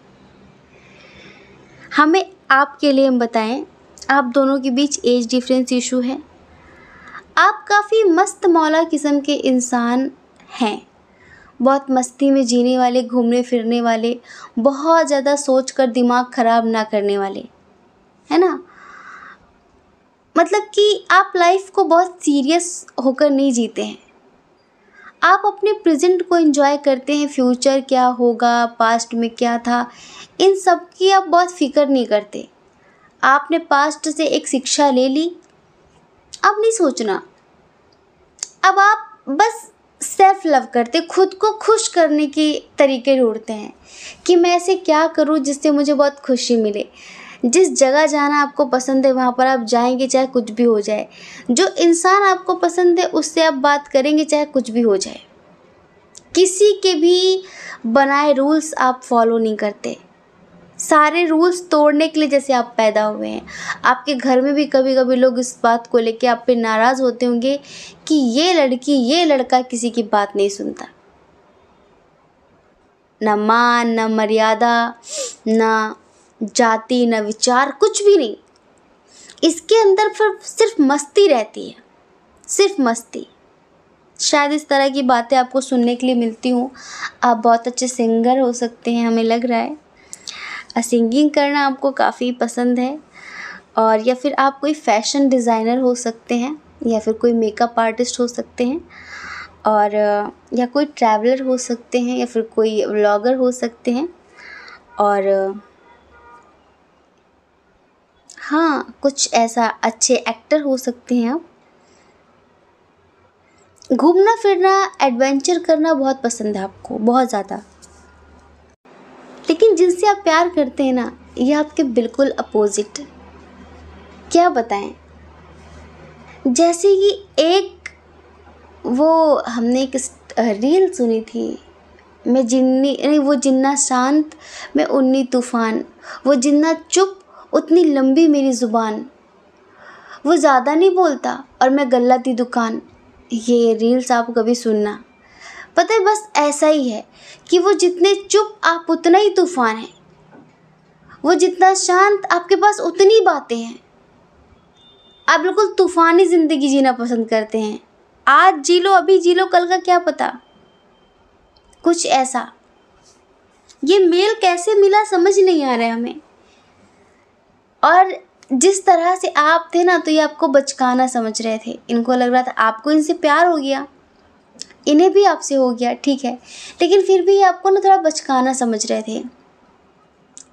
हमें आपके लिए हम बताएं, आप दोनों के बीच एज डिफरेंस इशू है। आप काफ़ी मस्त मौला किस्म के इंसान हैं, बहुत मस्ती में जीने वाले, घूमने फिरने वाले, बहुत ज़्यादा सोच कर दिमाग ख़राब ना करने वाले, है ना। मतलब कि आप लाइफ को बहुत सीरियस होकर नहीं जीते हैं। आप अपने प्रेजेंट को एंजॉय करते हैं, फ्यूचर क्या होगा, पास्ट में क्या था, इन सब की आप बहुत फिक्र नहीं करते। आपने पास्ट से एक शिक्षा ले ली, अब नहीं सोचना। अब आप बस सेल्फ लव करते, खुद को खुश करने के तरीके ढूंढते हैं कि मैं ऐसे क्या करूं जिससे मुझे बहुत खुशी मिले। जिस जगह जाना आपको पसंद है वहाँ पर आप जाएंगे, चाहे कुछ भी हो जाए। जो इंसान आपको पसंद है उससे आप बात करेंगे, चाहे कुछ भी हो जाए। किसी के भी बनाए रूल्स आप फॉलो नहीं करते, सारे रूल्स तोड़ने के लिए जैसे आप पैदा हुए हैं। आपके घर में भी कभी कभी लोग इस बात को लेके आप पे नाराज़ होते होंगे कि ये लड़की, ये लड़का किसी की बात नहीं सुनता, ना मान, ना मर्यादा, ना जाति, ना विचार, कुछ भी नहीं। इसके अंदर फिर सिर्फ मस्ती रहती है, सिर्फ मस्ती। शायद इस तरह की बातें आपको सुनने के लिए मिलती हूँ। आप बहुत अच्छे सिंगर हो सकते हैं, हमें लग रहा है। सिंगिंग करना आपको काफ़ी पसंद है, और या फिर आप कोई फैशन डिज़ाइनर हो सकते हैं, या फिर कोई मेकअप आर्टिस्ट हो सकते हैं, और या कोई ट्रैवलर हो सकते हैं, या फिर कोई व्लॉगर हो सकते हैं, और हाँ, कुछ ऐसा अच्छे एक्टर हो सकते हैं आप। घूमना फिरना, एडवेंचर करना बहुत पसंद है आपको, बहुत ज़्यादा। लेकिन जिनसे आप प्यार करते हैं ना, ये आपके बिल्कुल अपोजिट। क्या बताएं, जैसे कि एक वो हमने एक रील सुनी थी, मैं जिन्नी नहीं, वो जिन्ना शांत मैं उन्नी तूफ़ान, वो जिन्ना चुप उतनी लंबी मेरी ज़ुबान, वो ज़्यादा नहीं बोलता और मैं गल्ला दी दुकान। ये रील्स आप कभी सुनना। पता है, बस ऐसा ही है कि वो जितने चुप आप उतना ही तूफ़ान है, वो जितना शांत आपके पास उतनी बातें हैं। आप बिल्कुल तूफ़ानी ज़िंदगी जीना पसंद करते हैं। आज जी लो, अभी जी लो, कल का क्या पता, कुछ ऐसा। ये मेल कैसे मिला समझ नहीं आ रहा है हमें। और जिस तरह से आप थे ना, तो ये आपको बचकाना समझ रहे थे। इनको लग रहा था आपको इनसे प्यार हो गया, इन्हें भी आपसे हो गया, ठीक है, लेकिन फिर भी ये आपको ना थोड़ा बचकाना समझ रहे थे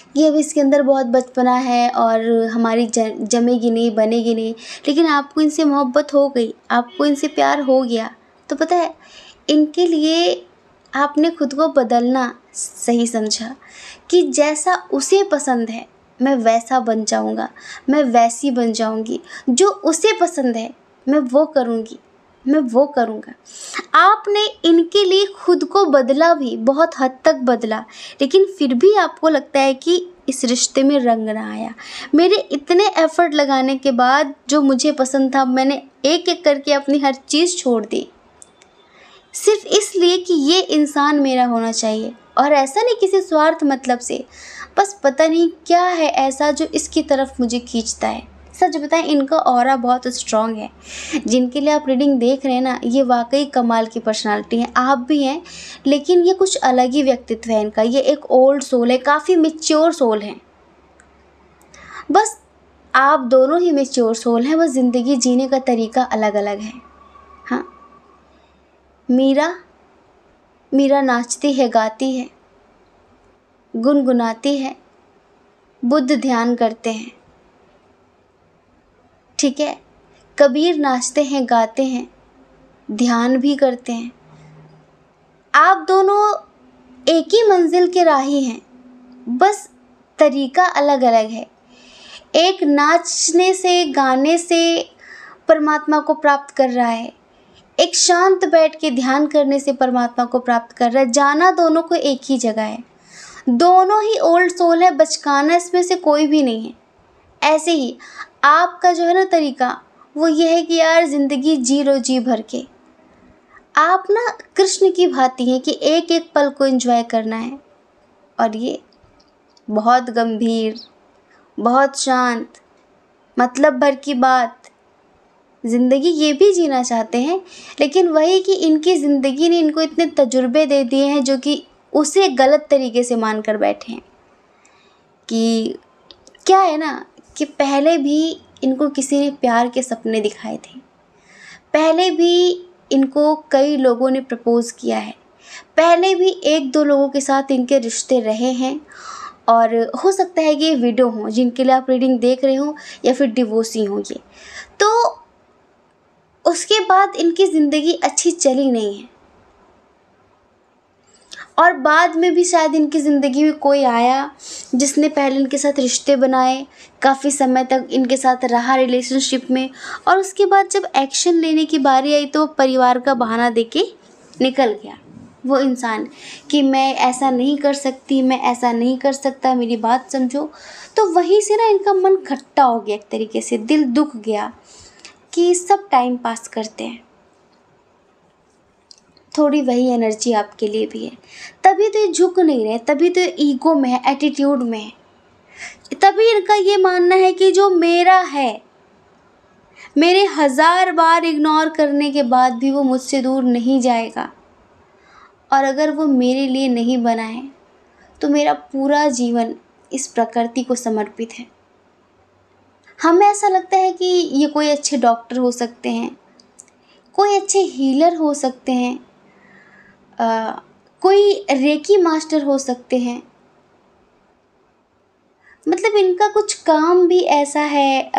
कि अब इसके अंदर बहुत बचपना है और हमारी जमेगी नहीं, बनेगी नहीं, लेकिन आपको इनसे मोहब्बत हो गई, आपको इनसे प्यार हो गया, तो पता है इनके लिए आपने खुद को बदलना सही समझा कि जैसा उसे पसंद है मैं वैसा बन जाऊँगा, मैं वैसी बन जाऊँगी, जो उसे पसंद है मैं वो करूँगी, मैं वो करूँगा। आपने इनके लिए खुद को बदला भी, बहुत हद तक बदला, लेकिन फिर भी आपको लगता है कि इस रिश्ते में रंग ना आया। मेरे इतने एफ़र्ट लगाने के बाद जो मुझे पसंद था मैंने एक एक करके अपनी हर चीज़ छोड़ दी, सिर्फ इसलिए कि ये इंसान मेरा होना चाहिए। और ऐसा नहीं किसी स्वार्थ मतलब से, बस पता नहीं क्या है ऐसा जो इसकी तरफ मुझे खींचता है। सच बताएं, इनका ऑरा बहुत स्ट्रॉन्ग है। जिनके लिए आप रीडिंग देख रहे हैं ना, ये वाकई कमाल की पर्सनालिटी है, आप भी हैं, लेकिन ये कुछ अलग ही व्यक्तित्व है इनका। ये एक ओल्ड सोल है, काफ़ी मैच्योर सोल है। बस आप दोनों ही मैच्योर सोल हैं, बस ज़िंदगी जीने का तरीका अलग अलग है। हाँ, मीरा नाचती है, गाती है, गुनगुनाती है, बुद्ध ध्यान करते हैं, ठीक है। कबीर नाचते हैं, गाते हैं, ध्यान भी करते हैं। आप दोनों एक ही मंजिल के राही हैं, बस तरीका अलग अलग है। एक नाचने से, गाने से परमात्मा को प्राप्त कर रहा है, एक शांत बैठ के ध्यान करने से परमात्मा को प्राप्त कर रहा है। जाना दोनों को एक ही जगह है, दोनों ही ओल्ड सोल है, बचकाना इसमें से कोई भी नहीं है। ऐसे ही आपका जो है ना तरीका, वो ये है कि यार ज़िंदगी जी लो जी भर के। आप ना कृष्ण की भांति हैं कि एक एक पल को एंजॉय करना है, और ये बहुत गंभीर, बहुत शांत, मतलब भर की बात ज़िंदगी ये भी जीना चाहते हैं, लेकिन वही कि इनकी ज़िंदगी ने इनको इतने तजुर्बे दे दिए हैं जो कि उसे गलत तरीके से मान कर बैठे हैं। कि क्या है ना कि पहले भी इनको किसी ने प्यार के सपने दिखाए थे, पहले भी इनको कई लोगों ने प्रपोज़ किया है, पहले भी एक दो लोगों के साथ इनके रिश्ते रहे हैं, और हो सकता है कि ये विडो हों जिनके लिए आप रीडिंग देख रहे हो, या फिर डिवोर्सी हों ये, तो उसके बाद इनकी ज़िंदगी अच्छी चली नहीं है, और बाद में भी शायद इनकी ज़िंदगी में कोई आया जिसने पहले इनके साथ रिश्ते बनाए, काफ़ी समय तक इनके साथ रहा रिलेशनशिप में, और उसके बाद जब एक्शन लेने की बारी आई तो परिवार का बहाना देके निकल गया वो इंसान कि मैं ऐसा नहीं कर सकती, मैं ऐसा नहीं कर सकता, मेरी बात समझो। तो वहीं से ना इनका मन खट्टा हो गया, एक तरीके से दिल दुख गया कि सब टाइम पास करते हैं। थोड़ी वही एनर्जी आपके लिए भी है, तभी तो ये झुक नहीं रहे, तभी तो ईगो में है, एटीट्यूड में है, तभी इनका ये मानना है कि जो मेरा है, मेरे 1000 बार इग्नोर करने के बाद भी वो मुझसे दूर नहीं जाएगा, और अगर वो मेरे लिए नहीं बना है तो मेरा पूरा जीवन इस प्रकृति को समर्पित है। हमें ऐसा लगता है कि ये कोई अच्छे डॉक्टर हो सकते हैं, कोई अच्छे हीलर हो सकते हैं, कोई रेकी मास्टर हो सकते हैं, मतलब इनका कुछ काम भी ऐसा है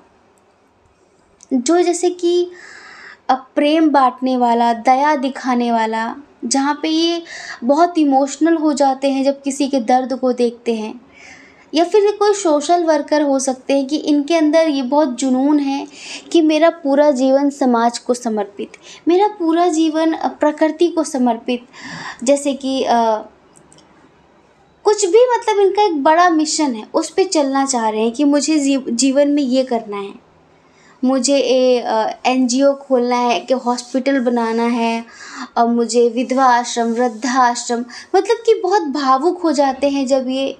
जो जैसे कि प्रेम बांटने वाला, दया दिखाने वाला, जहाँ पे ये बहुत इमोशनल हो जाते हैं जब किसी के दर्द को देखते हैं, या फिर ये कोई सोशल वर्कर हो सकते हैं कि इनके अंदर ये बहुत जुनून है कि मेरा पूरा जीवन समाज को समर्पित, मेरा पूरा जीवन प्रकृति को समर्पित, जैसे कि कुछ भी, मतलब इनका एक बड़ा मिशन है, उस पे चलना चाह रहे हैं कि मुझे जीवन में ये करना है, मुझे NGO खोलना है, कि हॉस्पिटल बनाना है, और मुझे विधवा आश्रम, वृद्धाश्रम, मतलब कि बहुत भावुक हो जाते हैं जब ये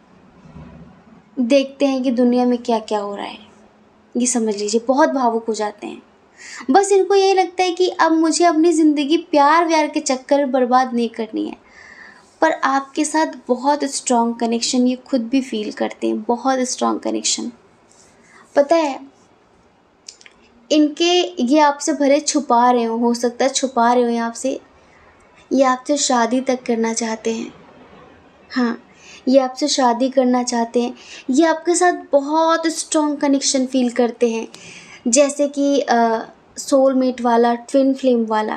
देखते हैं कि दुनिया में क्या क्या हो रहा है। ये समझ लीजिए, बहुत भावुक हो जाते हैं। बस इनको यही लगता है कि अब मुझे अपनी ज़िंदगी प्यार व्यार के चक्कर में बर्बाद नहीं करनी है। पर आपके साथ बहुत स्ट्रॉन्ग कनेक्शन ये खुद भी फील करते हैं, बहुत स्ट्रॉन्ग कनेक्शन। पता है, इनके ये आपसे भले छुपा रहे हो सकता है छुपा रहे हो ये आपसे शादी तक करना चाहते हैं। हाँ, ये आपसे शादी करना चाहते हैं, ये आपके साथ बहुत स्ट्रॉन्ग कनेक्शन फील करते हैं, जैसे कि सोलमेट वाला, ट्विन फ्लेम वाला,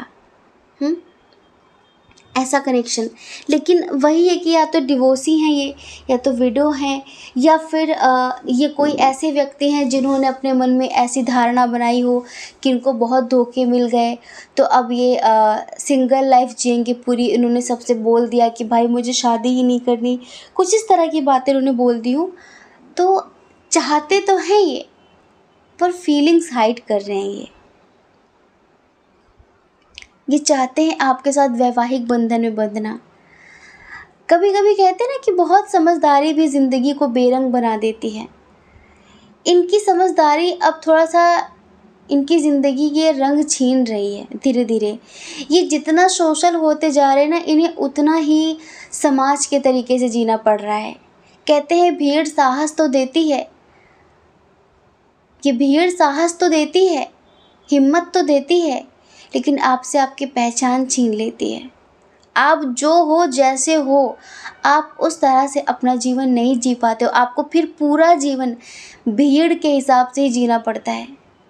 ऐसा कनेक्शन। लेकिन वही है कि या तो डिवोर्सी हैं ये, या तो विडो हैं, या फिर ये कोई ऐसे व्यक्ति हैं जिन्होंने अपने मन में ऐसी धारणा बनाई हो कि इनको बहुत धोखे मिल गए, तो अब ये सिंगल लाइफ जिएंगे पूरी। इन्होंने सबसे बोल दिया कि भाई मुझे शादी ही नहीं करनी, कुछ इस तरह की बातें उन्होंने बोल दी हूँ। तो चाहते तो हैं ये, पर फीलिंग्स हाइड कर रहे हैं। ये चाहते हैं आपके साथ वैवाहिक बंधन में बंधना। कभी कभी कहते हैं ना कि बहुत समझदारी भी ज़िंदगी को बेरंग बना देती है। इनकी समझदारी अब थोड़ा सा इनकी ज़िंदगी के रंग छीन रही है धीरे धीरे। ये जितना सोशल होते जा रहे हैं ना, इन्हें उतना ही समाज के तरीके से जीना पड़ रहा है। कहते हैं भीड़ साहस तो देती है, कि भीड़ साहस तो देती है, हिम्मत तो देती है, लेकिन आपसे आपकी पहचान छीन लेती है। आप जो हो, जैसे हो, आप उस तरह से अपना जीवन नहीं जी पाते हो। आपको फिर पूरा जीवन भीड़ के हिसाब से ही जीना पड़ता है।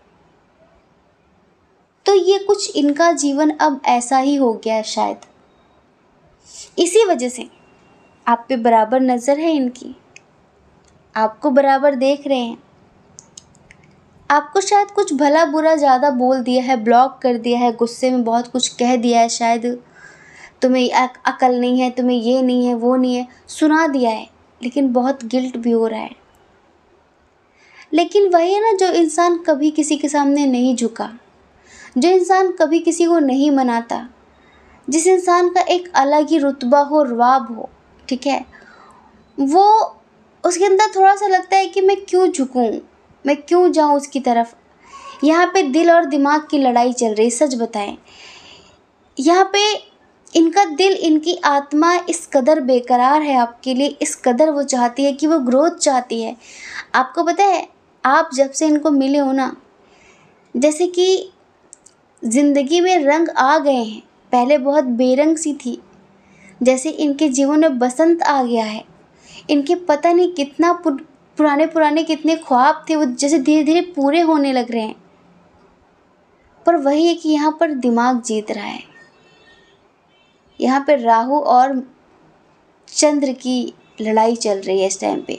तो ये कुछ इनका जीवन अब ऐसा ही हो गया है शायद। इसी वजह से आप पे बराबर नज़र है इनकी, आपको बराबर देख रहे हैं। आपको शायद कुछ भला बुरा ज़्यादा बोल दिया है, ब्लॉक कर दिया है, गुस्से में बहुत कुछ कह दिया है, शायद तुम्हें अकल नहीं है, तुम्हें ये नहीं है, वो नहीं है, सुना दिया है, लेकिन बहुत गिल्ट भी हो रहा है। लेकिन वही है ना, जो इंसान कभी किसी के सामने नहीं झुका, जो इंसान कभी किसी को नहीं मनाता, जिस इंसान का एक अलग ही रुतबा हो, रवाब हो, ठीक है, वो उसके अंदर थोड़ा सा लगता है कि मैं क्यों झुकूं, मैं क्यों जाऊं उसकी तरफ। यहाँ पे दिल और दिमाग की लड़ाई चल रही, सच बताएं। यहाँ पे इनका दिल, इनकी आत्मा इस कदर बेकरार है आपके लिए, इस कदर वो चाहती है कि वो ग्रोथ चाहती है। आपको पता है, आप जब से इनको मिले हो ना, जैसे कि ज़िंदगी में रंग आ गए हैं। पहले बहुत बेरंग सी थी, जैसे इनके जीवन में बसंत आ गया है। इनके पता नहीं कितना पुराने कितने ख्वाब थे, वो जैसे धीरे धीरे पूरे होने लग रहे हैं। पर वही है कि यहाँ पर दिमाग जीत रहा है। यहाँ पे राहु और चंद्र की लड़ाई चल रही है इस टाइम पे।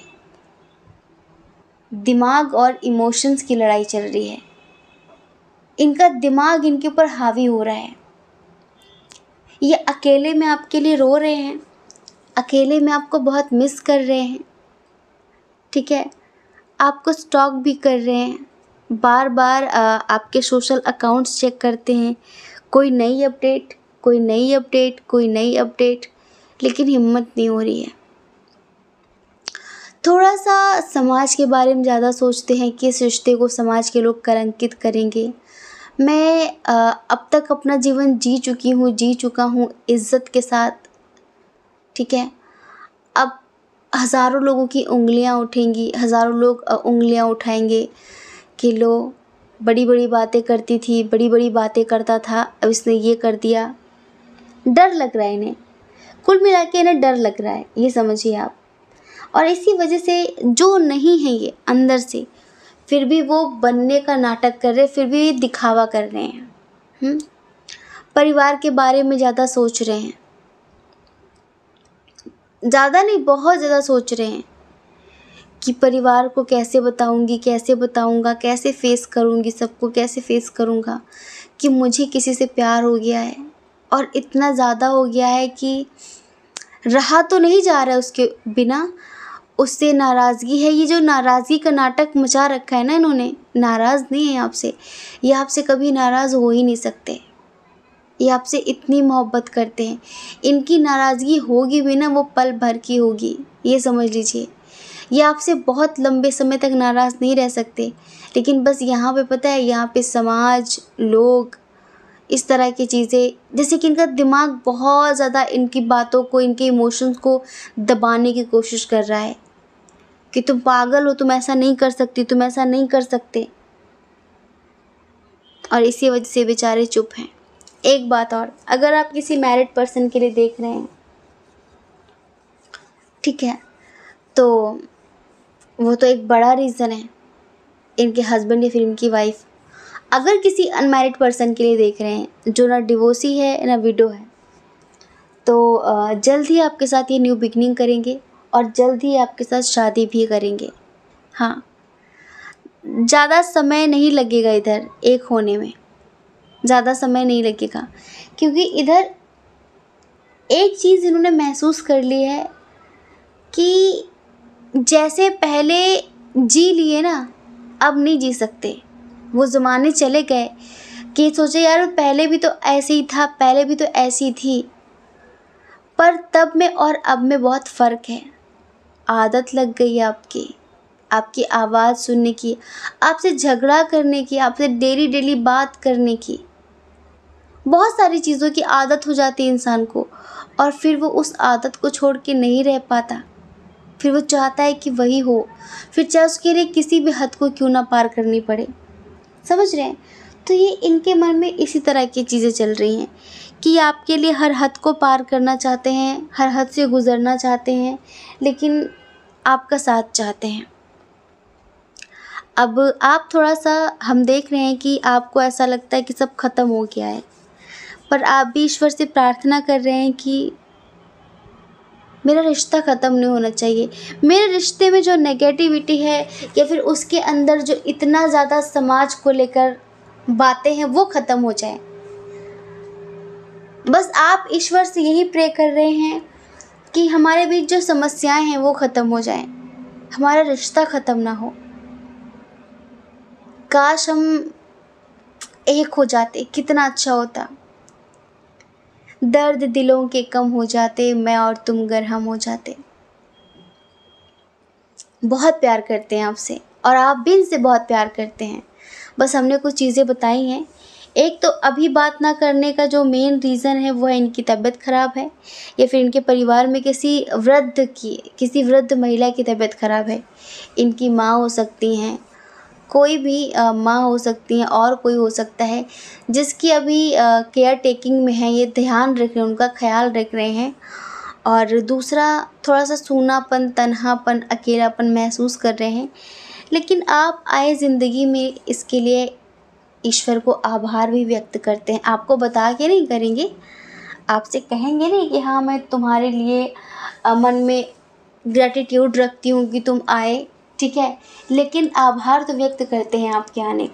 दिमाग और इमोशंस की लड़ाई चल रही है। इनका दिमाग इनके ऊपर हावी हो रहा है। ये अकेले में आपके लिए रो रहे हैं, अकेले में आपको बहुत मिस कर रहे हैं, ठीक है। आपको स्टॉक भी कर रहे हैं, बार बार आपके सोशल अकाउंट्स चेक करते हैं, कोई नई अपडेट, कोई नई अपडेट, कोई नई अपडेट, लेकिन हिम्मत नहीं हो रही है। थोड़ा सा समाज के बारे में ज़्यादा सोचते हैं कि इस रिश्ते को समाज के लोग कलंकित करेंगे। मैं अब तक अपना जीवन जी चुका हूँ इज़्ज़त के साथ, ठीक है। अब हज़ारों लोगों की उंगलियां उठेंगी, हज़ारों लोग उंगलियां उठाएंगे कि लो बड़ी बड़ी बातें करती थी, बड़ी बड़ी बातें करता था, अब इसने ये कर दिया। डर लग रहा है इन्हें, कुल मिला के इन्हें डर लग रहा है, ये समझिए आप। और इसी वजह से जो नहीं है ये अंदर से, फिर भी वो बनने का नाटक कर रहे, फिर भी दिखावा कर रहे हैं। परिवार के बारे में ज़्यादा सोच रहे हैं, ज़्यादा नहीं बहुत ज़्यादा सोच रहे हैं कि परिवार को कैसे बताऊंगी, कैसे बताऊंगा, कैसे फेस करूंगी, सबको कैसे फेस करूंगा कि मुझे किसी से प्यार हो गया है, और इतना ज़्यादा हो गया है कि रहा तो नहीं जा रहा है उसके बिना, उससे नाराज़गी है। ये जो नाराज़गी का नाटक मचा रखा है ना इन्होंने, नाराज़ नहीं है आपसे, ये आपसे कभी नाराज़ हो ही नहीं सकते। ये आपसे इतनी मोहब्बत करते हैं, इनकी नाराज़गी होगी भी ना, वो पल भर की होगी, ये समझ लीजिए। ये आपसे बहुत लंबे समय तक नाराज़ नहीं रह सकते, लेकिन बस यहाँ पे पता है, यहाँ पे समाज, लोग, इस तरह की चीज़ें, जैसे कि इनका दिमाग बहुत ज़्यादा इनकी बातों को, इनके इमोशंस को दबाने की कोशिश कर रहा है कि तुम पागल हो, तुम ऐसा नहीं कर सकती, तुम ऐसा नहीं कर सकते। और इसी वजह से बेचारे चुप हैं। एक बात और, अगर आप किसी मैरिड पर्सन के लिए देख रहे हैं, ठीक है, तो वो तो एक बड़ा रीज़न है, इनके हस्बैंड या फिर इनकी वाइफ अगर किसी अनमैरिड पर्सन के लिए देख रहे हैं जो ना डिवोर्सी है ना विडो है, तो जल्द ही आपके साथ ये न्यू बिगनिंग करेंगे और जल्द ही आपके साथ शादी भी करेंगे। हाँ, ज़्यादा समय नहीं लगेगा इधर एक होने में, ज़्यादा समय नहीं लगेगा, क्योंकि इधर एक चीज़ इन्होंने महसूस कर ली है कि जैसे पहले जी लिए ना, अब नहीं जी सकते। वो ज़माने चले गए कि सोचे यार पहले भी तो ऐसे ही था, पहले भी तो ऐसी थी, पर तब में और अब में बहुत फ़र्क है। आदत लग गई है आपकी आवाज़ सुनने की, आपसे झगड़ा करने की, आपसे डेली बात करने की, बहुत सारी चीज़ों की आदत हो जाती है इंसान को, और फिर वो उस आदत को छोड़ के नहीं रह पाता। फिर वो चाहता है कि वही हो, फिर चाहे उसके लिए किसी भी हद को क्यों ना पार करनी पड़े। समझ रहे हैं? तो ये इनके मन में इसी तरह की चीज़ें चल रही हैं कि आपके लिए हर हद को पार करना चाहते हैं, हर हद से गुज़रना चाहते हैं, लेकिन आपका साथ चाहते हैं। अब आप थोड़ा-सा, हम देख रहे हैं कि आपको ऐसा लगता है कि सब ख़त्म हो गया है, पर आप भी ईश्वर से प्रार्थना कर रहे हैं कि मेरा रिश्ता ख़त्म नहीं होना चाहिए, मेरे रिश्ते में जो नेगेटिविटी है या फिर उसके अंदर जो इतना ज़्यादा समाज को लेकर बातें हैं वो ख़त्म हो जाए। बस आप ईश्वर से यही प्रे कर रहे हैं कि हमारे बीच जो समस्याएं हैं वो ख़त्म हो जाएं, हमारा रिश्ता ख़त्म ना हो। काश हम एक हो जाते, कितना अच्छा होता। दर्द दिलों के कम हो जाते, मैं और तुम गरहम हो जाते। बहुत प्यार करते हैं आपसे और आप भी इनसे बहुत प्यार करते हैं। बस हमने कुछ चीज़ें बताई हैं। एक तो अभी बात ना करने का जो मेन रीज़न है वो है इनकी तबीयत ख़राब है, या फिर इनके परिवार में किसी वृद्ध महिला की तबीयत ख़राब है। इनकी माँ हो सकती हैं, कोई भी माँ हो सकती हैं, और कोई हो सकता है जिसकी अभी केयर टेकिंग में है, ये ध्यान रख रहे हैं, उनका ख्याल रख रहे हैं। और दूसरा, थोड़ा सा सूनापन, तन्हापन, अकेलापन महसूस कर रहे हैं। लेकिन आप आए ज़िंदगी में, इसके लिए ईश्वर को आभार भी व्यक्त करते हैं। आपको बता के नहीं करेंगे, आपसे कहेंगे नहीं कि हाँ मैं तुम्हारे लिए मन में ग्रैटिट्यूड रखती हूँ कि तुम आए, ठीक है, लेकिन आभार तो व्यक्त करते हैं आपके आने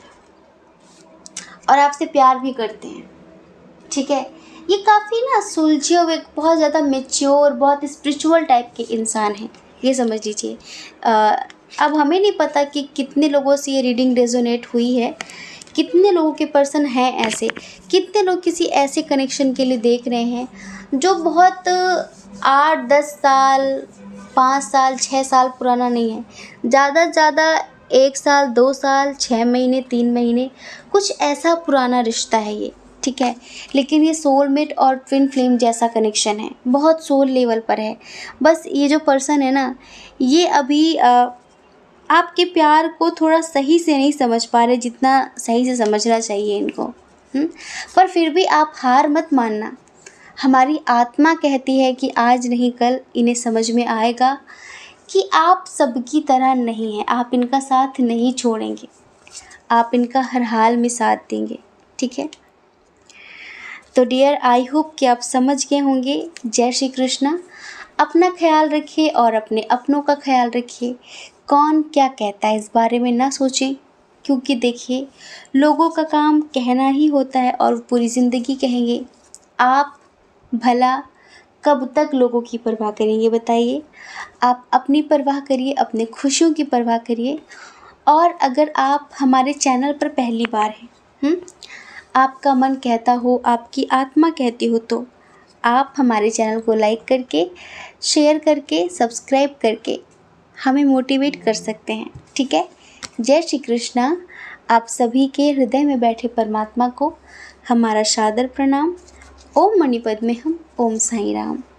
का, और आपसे प्यार भी करते हैं, ठीक है। ये काफ़ी ना सुलझे हुए, बहुत ज़्यादा मैच्योर, बहुत स्पिरिचुअल टाइप के इंसान हैं, ये समझ लीजिए। अब हमें नहीं पता कि कितने लोगों से ये रीडिंग रेजोनेट हुई है, कितने लोगों के पर्सन हैं ऐसे, कितने लोग किसी ऐसे कनेक्शन के लिए देख रहे हैं जो बहुत 8-10 साल, 5 साल, 6 साल पुराना नहीं है, ज़्यादा से ज़्यादा 1 साल, 2 साल, 6 महीने, 3 महीने, कुछ ऐसा पुराना रिश्ता है ये, ठीक है। लेकिन ये सोलमेट और ट्विन फ्लेम जैसा कनेक्शन है, बहुत सोल लेवल पर है। बस ये जो पर्सन है ना, ये अभी आपके प्यार को थोड़ा सही से नहीं समझ पा रहे, जितना सही से समझना चाहिए इनको। पर फिर भी आप हार मत मानना। हमारी आत्मा कहती है कि आज नहीं कल इन्हें समझ में आएगा कि आप सबकी तरह नहीं हैं, आप इनका साथ नहीं छोड़ेंगे, आप इनका हर हाल में साथ देंगे, ठीक है। तो डियर, आई होप कि आप समझ गए होंगे। जय श्री कृष्णा। अपना ख्याल रखिए और अपने अपनों का ख्याल रखिए। कौन क्या कहता है इस बारे में ना सोचें, क्योंकि देखिए लोगों का काम कहना ही होता है और पूरी ज़िंदगी कहेंगे। आप भला कब तक लोगों की परवाह करेंगे बताइए। आप अपनी परवाह करिए, अपने खुशियों की परवाह करिए। और अगर आप हमारे चैनल पर पहली बार हैं, आपका मन कहता हो, आपकी आत्मा कहती हो, तो आप हमारे चैनल को लाइक करके, शेयर करके, सब्सक्राइब करके हमें मोटिवेट कर सकते हैं, ठीक है। जय श्री कृष्णा। आप सभी के हृदय में बैठे परमात्मा को हमारा सादर प्रणाम। ओम मणिपद्मे हम, ओम साईं राम।